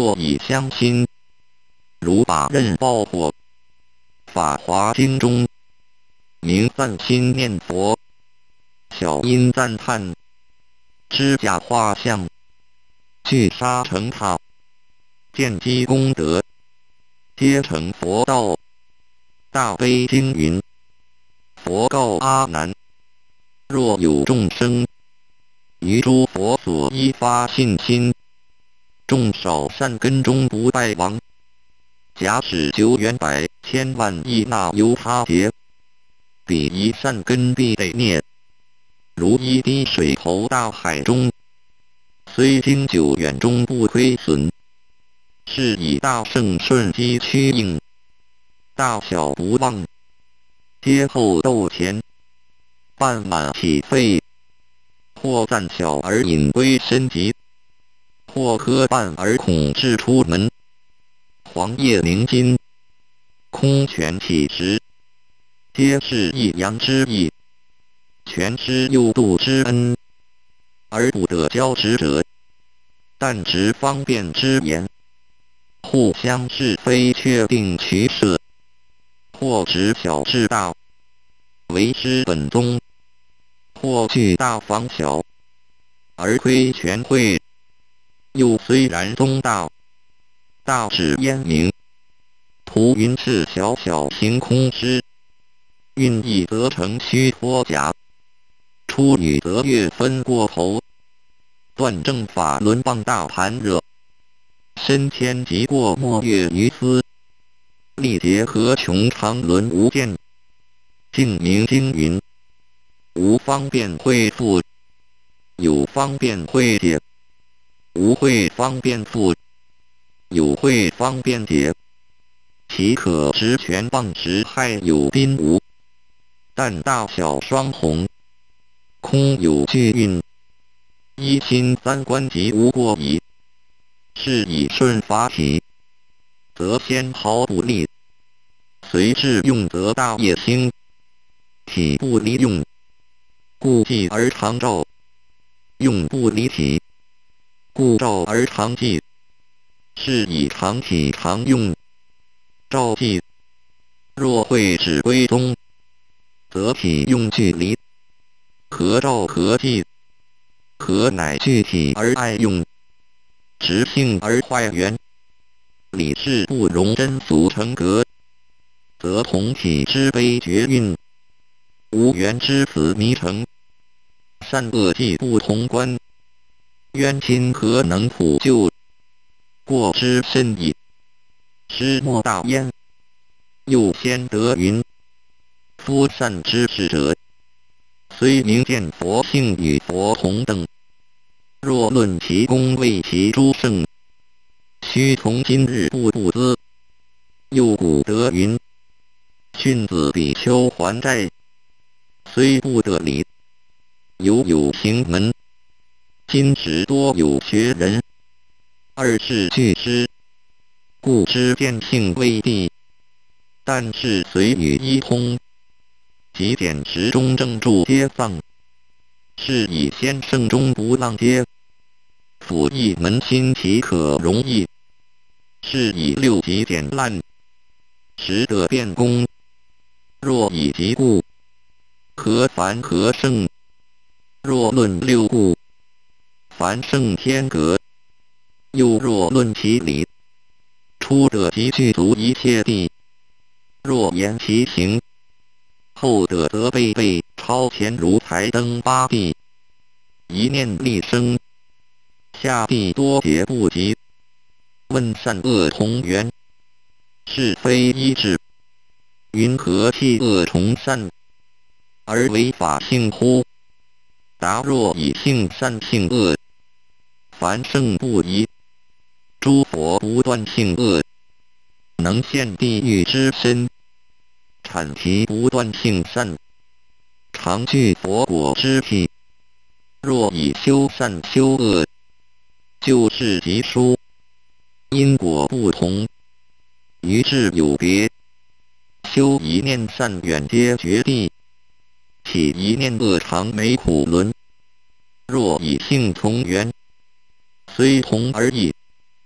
若以相心，如把刃爆火。法华经中，明赞心念佛，小音赞叹，支架画像，聚沙成塔，见机功德，皆成佛道。大悲经云：佛告阿难，若有众生于诸佛所依发信心，众少善根中不败亡，假使久远百千万亿那由他劫，彼一善根必得灭，如一滴水投大海中，虽经久远终不亏损。是以大圣顺机趋应，大小不忘，皆后斗前，半满起废，或暂小而隐归身极，或磕绊而恐至出门。黄叶凝金，空泉起时，皆是一阳之意，全知诱度之恩，而不得交直者，但执方便之言，互相是非确定取舍，或执小治大，为师本宗，或据大防小，而亏全会。又虽然宗大，大指烟明，图云是小小行空师，运意则成虚脱假，出语则越分过头，断正法轮傍大盘惹，身天即过莫越于斯，历劫何穷长轮无间。净明经云：无方便会复，有方便会解；无会方便复，有会方便解。岂可执权棒时害有宾无？但大小双红，空有巨运，一心三观即无过矣。是以顺法体，则纤毫不利；随智用则大业兴。体不离用，故记而常照；用不离体，故照而常记。是以常体常用，照记。若会指归宗，则体用俱离，何照何记？何乃具体而爱用？直性而坏缘，理事不容真俗成格，则同体之悲绝运，无缘之死迷成，善恶既不同观，冤亲何能普救？过之甚矣。师莫大焉。又先得云：夫善知识者，虽明见佛性与佛同等，若论其功为其诸圣，须从今日不资。又古德云：训子比丘还债，虽不得理，有行门。今时多有学人，二世俱师，故知见性未必，但是随语一通，即典时中正著皆丧。是以先圣中不浪皆，辅一门心岂可容易？是以六级典烂，实得变功。若以极故，何凡何圣？若论六故，凡圣天格。又若论其理，出得即具足一切地。若言其行，后得则倍超前如才登八地。一念立生，下地多劫不及。问善恶同源，是非一致。云何弃恶从善，而为法性乎？答若以性善性恶，凡圣不疑。诸佛不断性恶，能现地狱之身；产其不断性善，常具佛果之体。若以修善修恶，就是极殊，因果不同，于智有别。修一念善远皆绝地，起一念恶常没苦轮。若以性同源，虽同而异。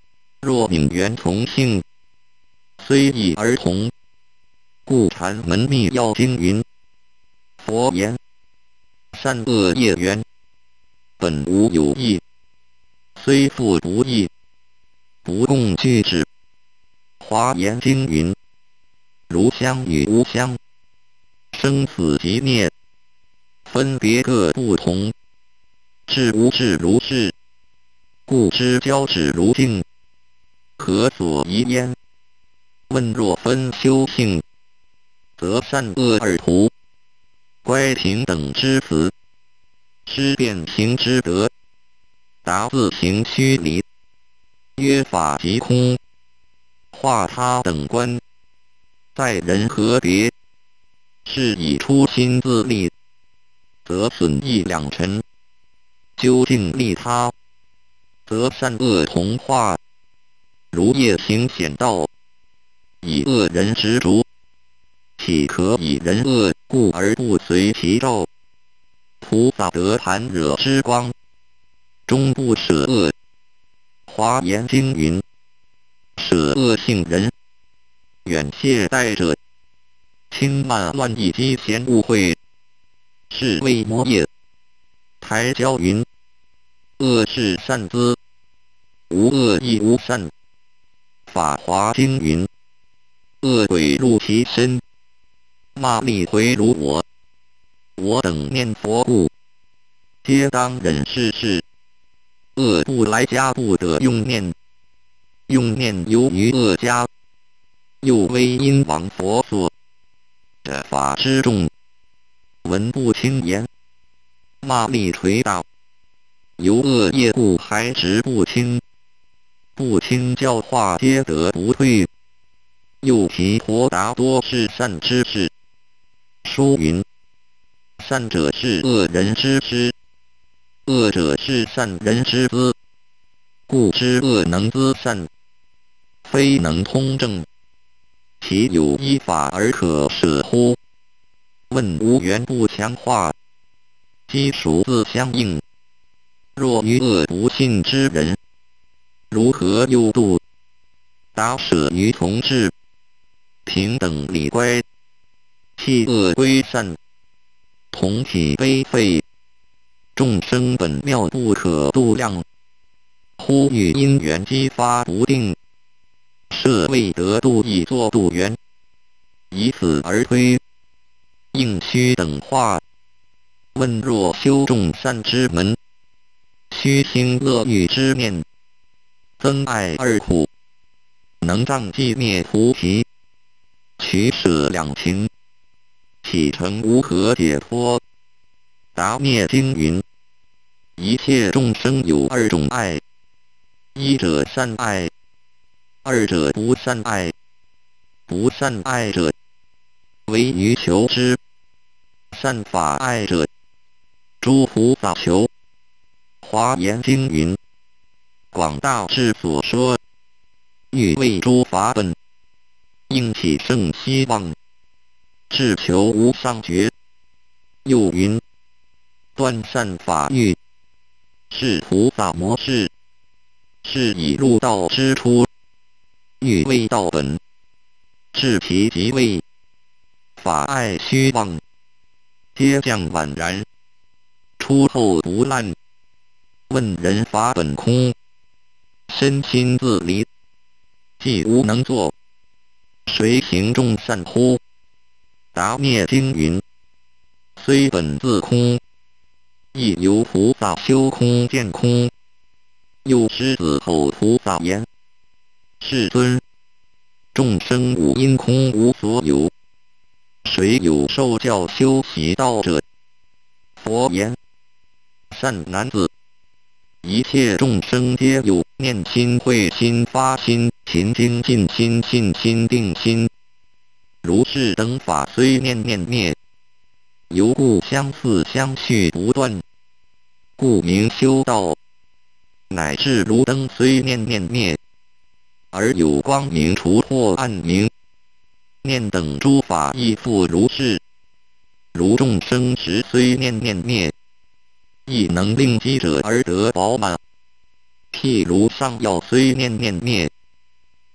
若名缘同性，虽异而同。故禅门密要经云：佛言，善恶业缘，本无有异，虽复不异，不共具之。华严经云：如相与无相，生死即灭，分别各不同。至无至如是，故知交止如镜，何所疑焉？问若分修性，则善恶二途，乖平等之词，施变行之德，达自行虚离，约法即空，化他等观，在人何别？是以初心自立，则损益两尘；究竟利他，则善恶同化。如夜行险道，以恶人执着，岂可以人恶故而不随其照？菩萨得般若之光，终不舍恶。华严经云：舍恶性人，远懈怠者，轻慢乱意积嫌误会，是谓魔业。台教云：恶是善资，无恶亦无善。法华经云：恶鬼入其身，骂力回如我。我等念佛故，皆当忍世事。恶不来家不得用念，用念由于恶家，又为因亡佛所。这法之众，闻不轻言，骂力垂大，由恶业故还执不清。不清教化皆得不退，又提婆达多是善之事。书云：善者是恶人之师，恶者是善人之资。故知恶能资善，非能通正，其有依法而可舍乎？问无缘不强化，基属自相应。若于恶不信之人，如何诱度？达舍于同志，平等理乖，弃恶归善，同体悲肺。众生本妙不可度量，忽遇因缘激发不定，设未得度亦作度缘，以此而推，应须等化。问若修众善之门，须兴乐欲之念，增爱二苦，能障寂灭菩提，取舍两情，岂成无可解脱？达灭经云：一切众生有二种爱，一者善爱，二者不善爱。不善爱者，为于求之；善法爱者，诸菩萨求。华严经云：广大智所说，欲为诸法本，应起圣希望，志求无上觉。又云：断善法欲，是菩萨模式，是以入道之初，欲为道本，至其极位，法爱虚妄，皆降宛然，出后不烂。问人法本空，身心自离，既无能作，谁行众善乎？达灭经云：虽本自空，亦由菩萨修空见空。又狮子吼菩萨言：世尊，众生无因空无所有，谁有受教修习道者？佛言：善男子，一切众生皆有念心、慧心、发心、勤精进心、信心、定心。如是等法虽念念灭，犹故相似相续不断，故名修道。乃至如灯虽念念灭，而有光明除惑暗明，念等诸法亦复如是。如众生时虽念念灭，亦能令机者而得饱满。譬如上药虽念念灭，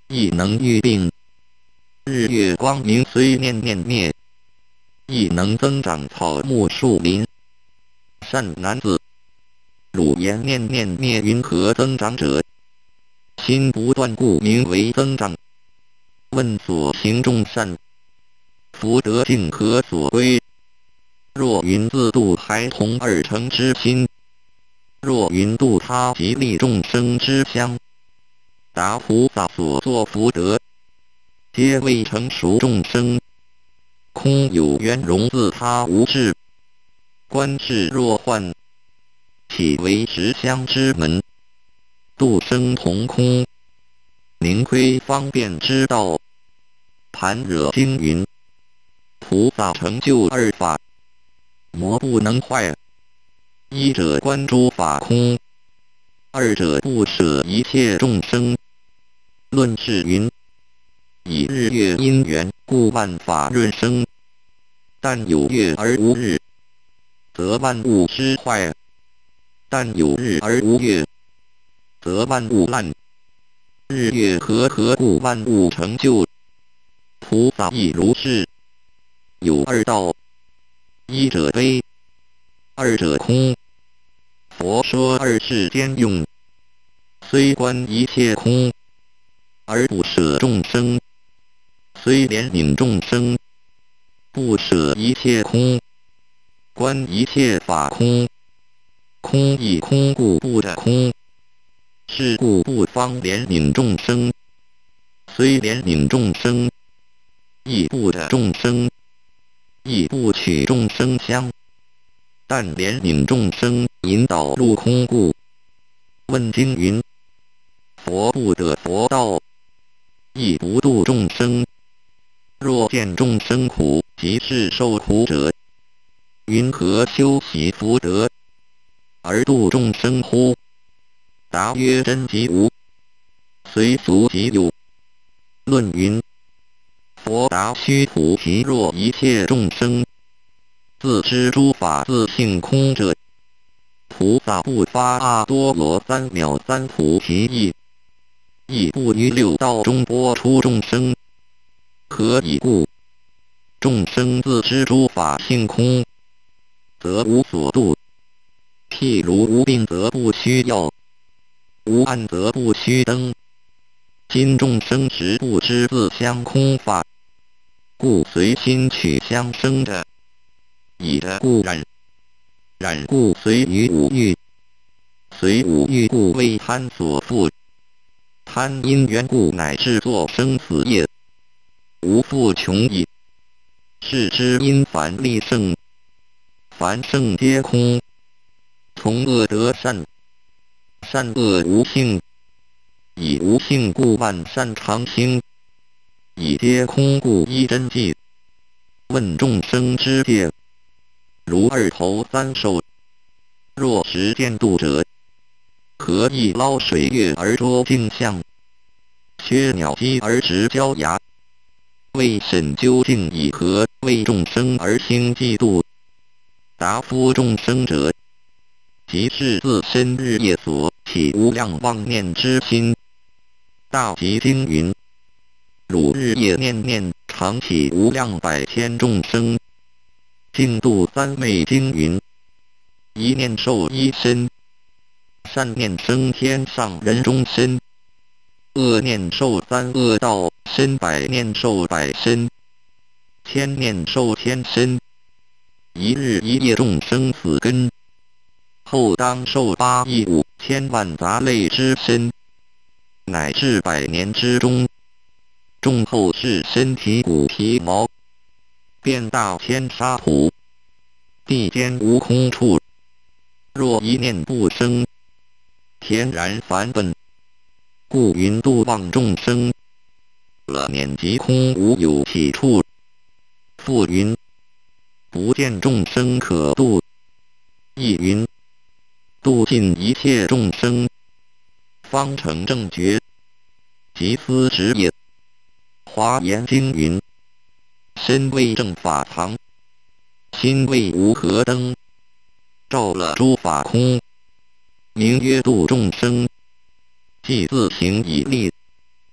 亦能愈病。日月光明虽念念灭，亦能增长草木树林。善男子，汝言念念灭，云何增长者？心不断故名为增长。问所行众善，福德竟何所归？若云自度孩童二成之心，若云度他吉利众生之香，达菩萨所作福德，皆未成熟众生，空有缘容自他无智。观世若幻，岂为实相之门？度生同空，宁亏方便之道。盘惹经云，菩萨成就二法，魔不能坏。一者观诸法空，二者不舍一切众生。论是云，以日月因缘，故万法润生。但有月而无日，则万物失坏；但有日而无月，则万物烂。日月和合，故万物成就。菩萨亦如是。有二道，一者悲，二者空。佛说二世兼用，虽观一切空，而不舍众生；虽怜悯众生，不舍一切空。观一切法空，空亦空故不得空。是故不方怜悯众生，虽怜悯众生，亦不得众生，亦不取众生香。但怜悯众生，引导入空故。问经云：佛不得佛道，亦不度众生。若见众生苦，即是受苦者，云何修习福德，而度众生乎？答曰：真即无，随俗即有。论云：佛答须菩提，若一切众生自知诸法自性空者，菩萨不发阿多罗三藐三菩提意，亦不于六道中拨出众生。何以故？众生自知诸法性空，则无所度。譬如无病则不须药，无暗则不须灯。今众生实不知自相空法，故随心取相生的。以的故染，染故随于五欲，随五欲故为贪所缚。贪因缘故乃至作生死业，无复穷矣。是知因凡利胜，凡胜皆空。从恶得善，善恶无性，以无性故万善常兴，以皆空故依真谛。问众生之戒，如二头三手。若实见度者，何以捞水月而捉镜像，削鸟鸡而直焦牙？为审究竟以何？为众生而兴嫉妒。答夫众生者，即是自身日夜所起无量妄念之心。大集经云：汝日夜念念，常起无量百千众生。净度三昧经云：一念受一身，善念生天上人中身，恶念受三恶道身，百念受百身，千念受千身。一日一夜众生死根，后当受8亿5千万杂类之身，乃至100年之中，众后世身体骨皮毛，遍大千沙土，地间无空处。若一念不生，天然凡本，故云度忘众生，了念即空无有起处。复云：不见众生可度。亦云：度尽一切众生，方成正觉，即思执也。华严经云：身为正法藏，心为无何灯，照了诸法空，名曰度众生。即自行以立，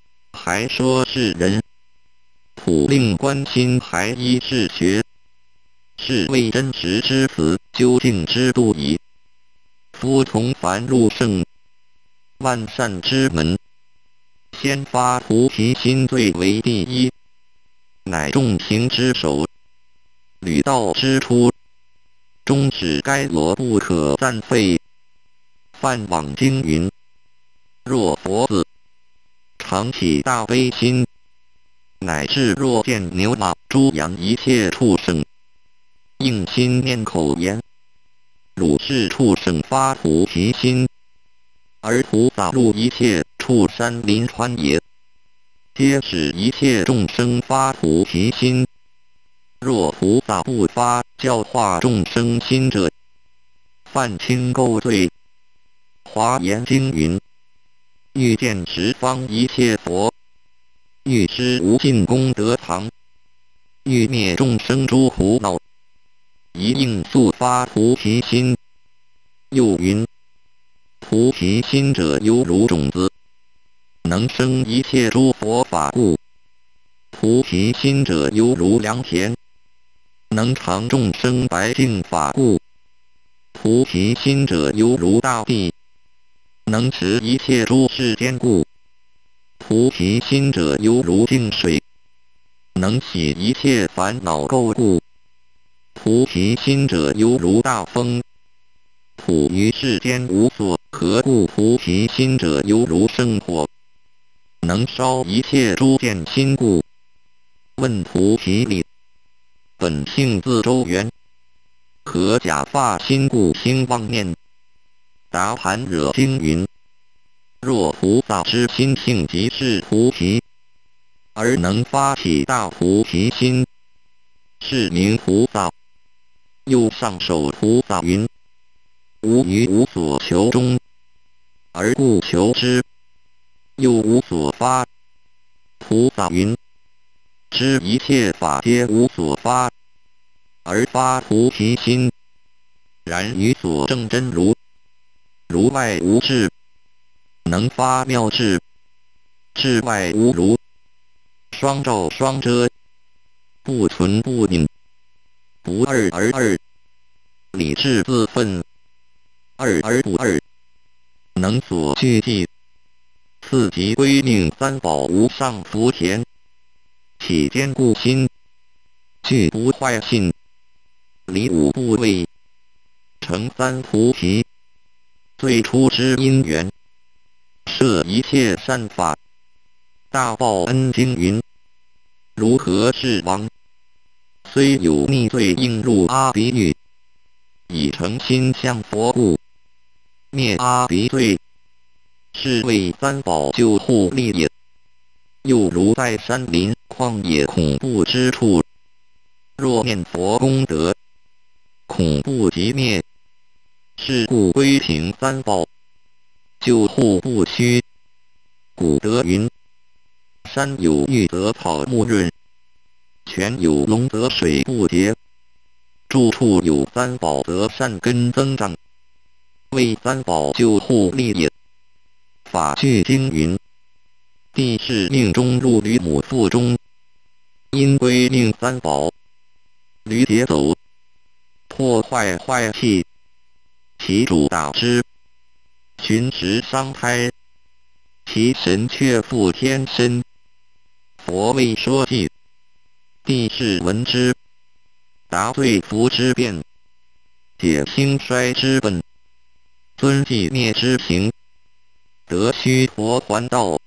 还说是人。普令关心还医治学，是谓真实之子，究竟之度矣。夫从凡入圣，万善之门，先发菩提心最为第一，乃众行之首，履道之初，终止该罗不可暂废。梵网经云：若佛子常起大悲心，乃至若见牛马猪羊一切畜生，应心念口言，汝是畜生发菩提心，而菩萨入一切处山林川也，皆使一切众生发菩提心。若菩萨不发教化众生心者，犯轻垢罪。华严经云：欲见十方一切佛，欲知无尽功德藏，欲灭众生诸苦恼，一应速发菩提心。又云：菩提心者犹如种子，能生一切诸佛法故；菩提心者犹如良田，能长众生白净法故；菩提心者犹如大地，能持一切诸世坚固；菩提心者犹如净水，能洗一切烦恼垢故；菩提心者犹如大风，普于世间无所何故；菩提心者犹如圣火，能烧一切诸见心故。问菩提理，本性自周圆，何假发心故兴妄念？答盘惹经云：若菩萨之心性即是菩提，而能发起大菩提心，是名菩萨。又上首菩萨云：吾于无所求中，而故求之；又无所发。菩萨云：知一切法皆无所发，而发菩提心。然于所证真如，如外无智，能发妙智，智外无如，双照双遮，不存不隐，不二而二，理智自分，二而不二，能所具记。次即归命三宝无上福田，起坚固心，具不坏信，离五不畏，成三菩提。最初之因缘，摄一切善法。大报恩经云：如何是王，虽有逆罪应入阿鼻狱，以诚心向佛故，灭阿鼻罪，是为三宝救护力也。又如在山林旷野恐怖之处，若念佛功德，恐怖即灭。是故归凭三宝，救护不虚。古德云：山有玉则草木润，泉有龙则水不竭，住处有三宝则善根增长，为三宝救护力也。法句经云：地是命中入驴母腹中，因归命三宝，驴劫走，破坏坏气，其主打之，寻食伤胎，其神却复天身。佛未说记，地是闻之，答罪福之变，解兴衰之本，尊寂灭之行，得须陀还道。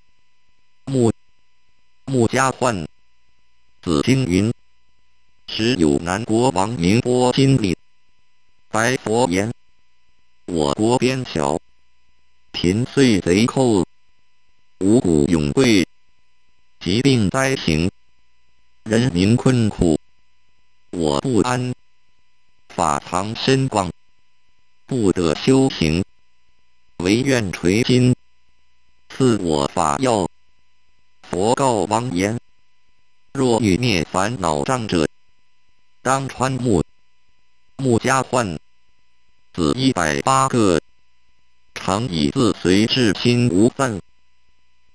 穆迦涣子经云：时有南国王名波金利，白佛言：我国边小，贫岁贼寇，五谷永贵，疾病灾情，人民困苦，我不安，法堂深广，不得修行，唯愿垂金，赐我法药。佛告王言：若欲灭烦恼障者，当穿穆迦涣子180个，常以自随至心无散，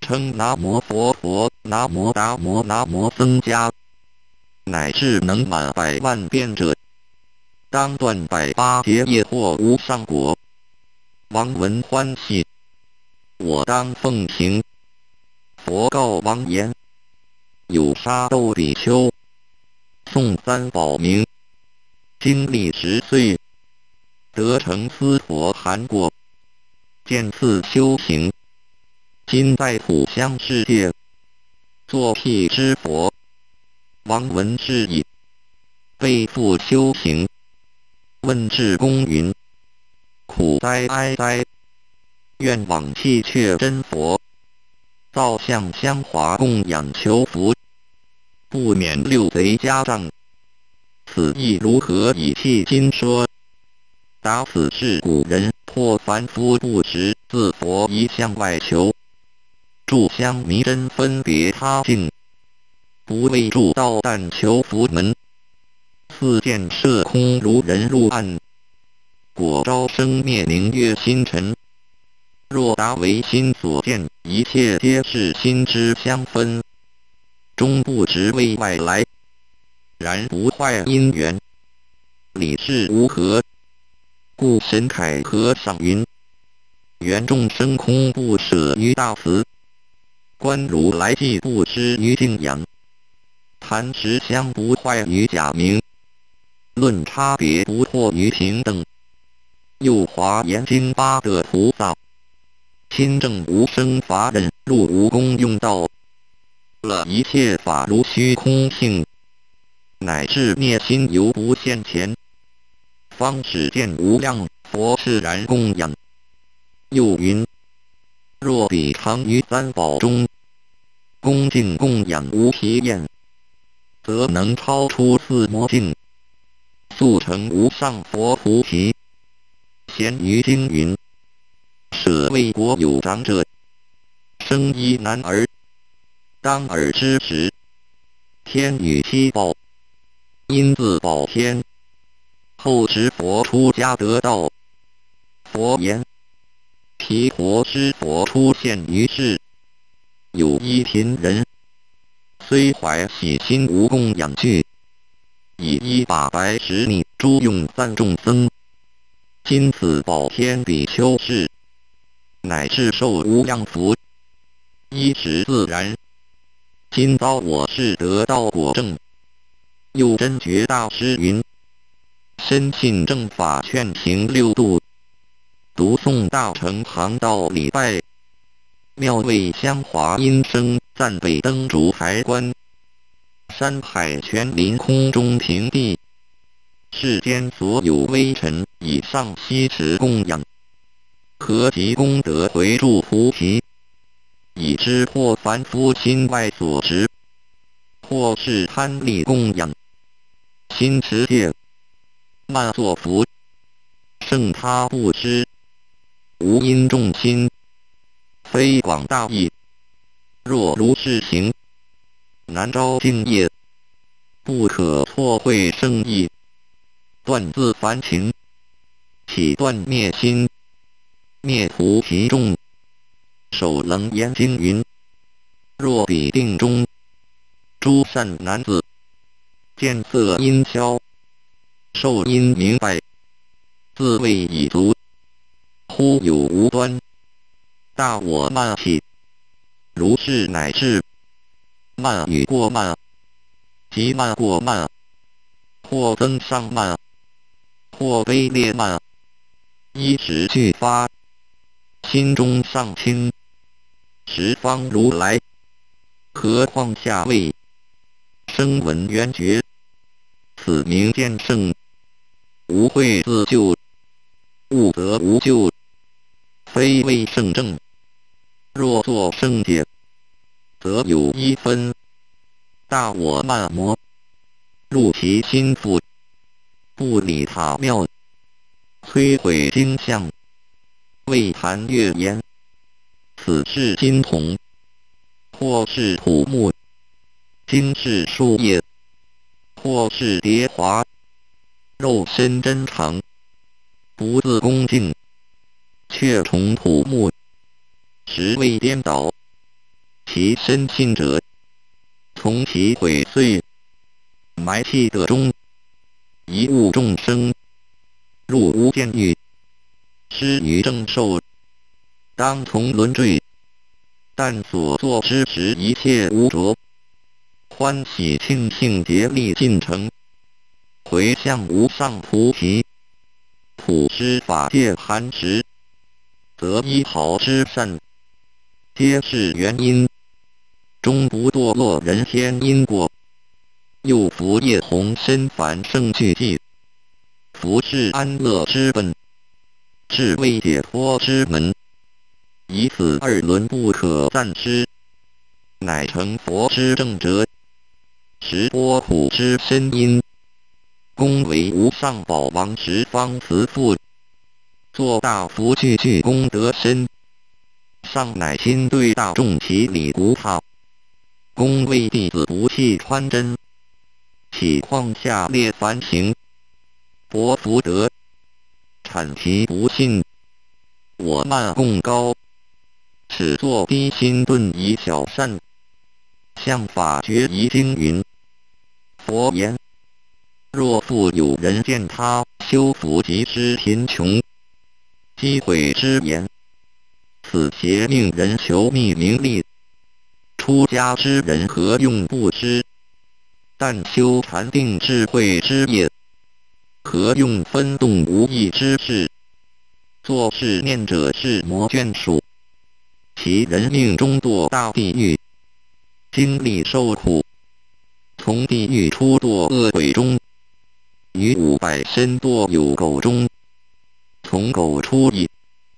称南无佛陀、南无达摩、南无僧伽，乃至能满百万遍者，当断108结业或无上果。王闻欢喜，我当奉行。佛告王言：有沙斗比丘，诵三宝名，经历10岁，得成斯陀含果，见次修行，今在普香世界，作辟支佛。王闻是已，背负修行，问至公云：苦哉哀哉！愿往弃却真佛，造像香华供养求福，不免6贼加障。此意如何以弃今说？答：此是古人破凡夫不识，自佛一向外求，炷香迷真分别他境，不为助道但求福门。似见色空如人入暗，果招生灭明月星辰。若达为心所见，一切皆是心之相分，终不知为外来，然不坏因缘。理是无合，故神铠和尚云：缘众生空不舍于大慈，观如来既不失于敬仰，谈实相不坏于假名，论差别不破于平等。又华严经8的菩萨，亲证无生法忍，入无功用道，了一切法如虚空性，乃至灭心犹不现前，方始见无量佛释然供养。又云：若彼常于三宝中，恭敬供养无疲厌，则能超出四魔境，速成无上佛菩提。贤于经云：舍为国有长者，生一男儿，当尔之时，天与七宝，因自保天。后知佛出家得道。佛言：毗婆尸佛出现于世，有一贫人，虽怀喜心无供养具，以1把白石泥诸用散众僧。今此保天比丘士，乃至受无量福，衣食自然。今遭我是得道果证。又真觉大师云：深信正法劝行6度，读诵大乘旁道礼拜，妙味香华音声赞北灯烛台观，山海泉林空中平地，世间所有微尘以上悉持供养，何及功德回助菩提，以知破凡夫心外所执，或是贪利供养，心持戒，慢作福，胜他不知，无因众心，非广大义。若如是行，难招敬业，不可错会圣意，断自凡情，起断灭心，灭菩提众。首楞严经云：若彼定中，诸善男子，见色音消，受因明白，自谓已足，忽有无端，大我慢起。如是乃至慢与过慢，即慢过慢，或增上慢，或卑劣慢，依时俱发，心中尚轻，十方如来，何况下位？声闻缘觉，此名见圣。无慧自救，悟则无救，非为圣正。若作圣解，则有一分，大我慢魔，入其心腹，不理塔庙，摧毁经像，未谈月言。此是金铜，或是土木，经是树叶，或是蝶华，肉身真常，不自恭敬，却从土木，实为颠倒， 其身信者，从其毁碎埋弃的中，一误众生，入无间狱，失于正受，当从轮坠。但所作之时一切无着，欢喜庆幸竭力进程，回向无上菩提，普施法界含识，则一毫之善，皆是原因，终不堕落人天因果。又福业弘身凡圣俱寂，福是安乐之本，是为解脱之门。以此二轮不可暂失，乃成佛之正者，实拨苦之深因。恭为无上宝王十方慈父，作大福具具功德深，上乃亲对大众其理无他，恭为弟子不弃穿针，岂况下列凡行，薄福德，产其不信，我慢共高。始作低心顿以小善，向法觉疑经云：佛言，若复有人见他修福及之贫穷，积毁之言，此邪命人求觅名利，出家之人何用不知？但修禅定智慧之业，何用分动无益之事？作是念者是魔眷属，其人命中堕大地狱，经历受苦，从地狱出堕恶鬼中，于500身堕有狗中，从狗出以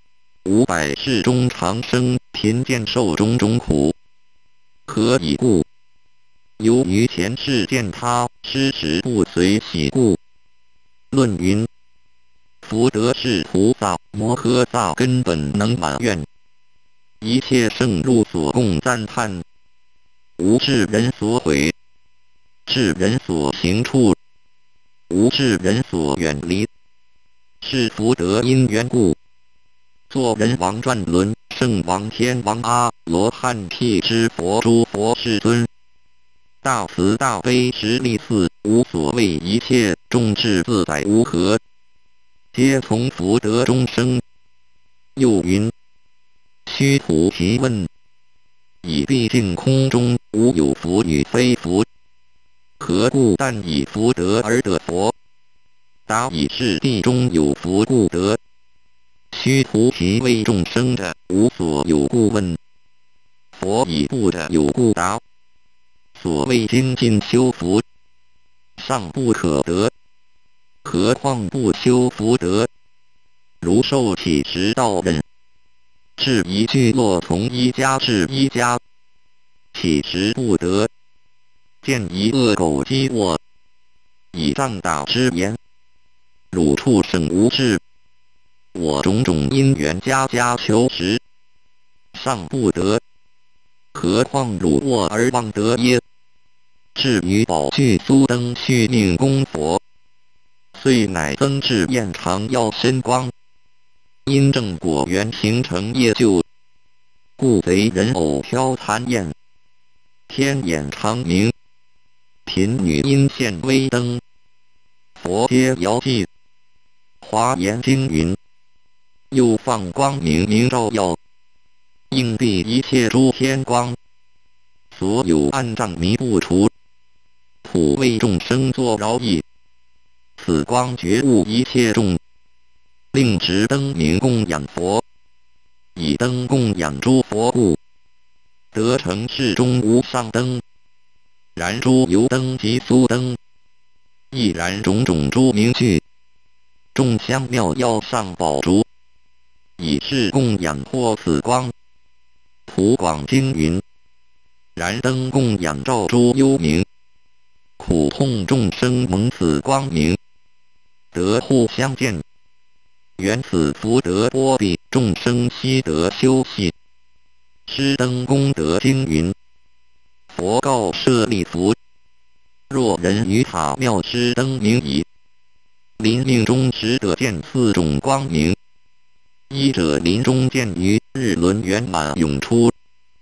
500世中长生贫贱受种种苦。何以故？由于前世见他施食不随喜故。论云：福德是菩萨摩诃萨根本能满愿，一切圣入所供赞叹，无智人所毁，智人所行处，无智人所远离，是福德因缘故。作人王转轮圣王天王阿罗汉辟支佛诸佛世尊，大慈大悲实力四，无所谓一切众智自在无合，皆从福德中生。又云：须菩提问，以毕竟空中无有福与非福，何故但以福德而得佛？答：以是地中有福故得。须菩提为众生的无所有故问，佛以不的有故答。所谓精进修福，尚不可得，何况不修福德？如受体时道人，至一聚落从一家至一家，体时不得，见一恶狗饥饿，以杖打之言：汝畜生无智，我种种因缘家家求食，尚不得，何况汝卧而忘得耶？至于宝具苏灯续命功佛，遂乃增至焰长耀身光，因正果缘形成业就，故贼人偶飘残焰，天眼长明，贫女因现微灯，佛皆遥祭。华严经云：又放光明明照耀，应蔽一切诸天光，所有暗障迷不除，普为众生作饶益。此光觉悟一切众，令执灯明供养佛，以灯供养诸佛故，得成世中无上灯。然诸油灯及酥灯，亦然种种诸名具，众香妙药上宝烛，以是供养获此光。普广经云：燃灯供养照诸幽冥，苦痛众生蒙此光明，得互相见，缘此福德波比，众生悉得修习。施灯功德经云：佛告舍利弗，若人于塔庙施灯明矣，临命中时得见4种光明。一者临终见于日轮圆满涌出，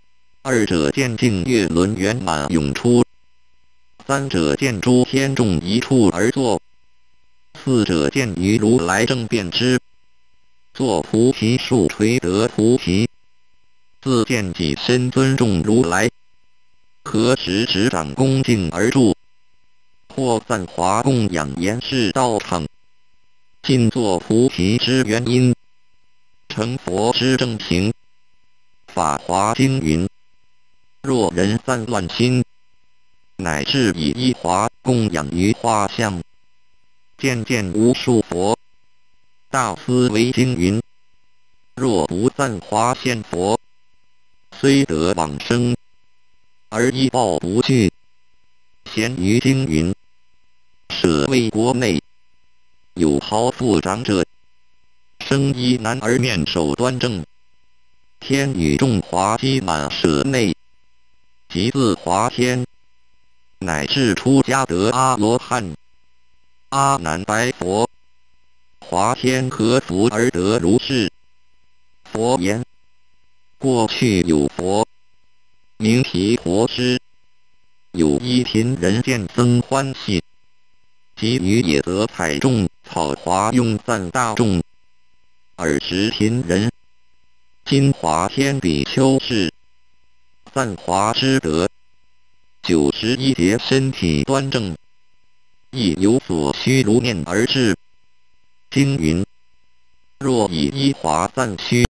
二者见净月轮圆满涌出，三者见诸天众一处而坐，四者见于如来正遍知，作菩提树垂得菩提，自见己身尊重如来，何时执掌恭敬而住，或赞华供养严饰道场，尽作菩提之原因，成佛之正行。法华经云：若人散乱心，乃至以一华供养于花像，渐渐无数佛。大思维经云：若不散华现佛，虽得往生，而一报不具。咸于经云：舍为国内有豪富长者，生衣男儿面首端正，天女众华积满舍内，即自华天，乃至出家得阿罗汉。阿难白佛：华天何福而得如是？佛言：过去有佛名毗婆尸，有一贫人见僧欢喜，即于野泽采种草华用赞大众。尔时贫人今华天比丘是赞华之德，91节身体端正，亦有所需如念而至。经云：若以一华赞须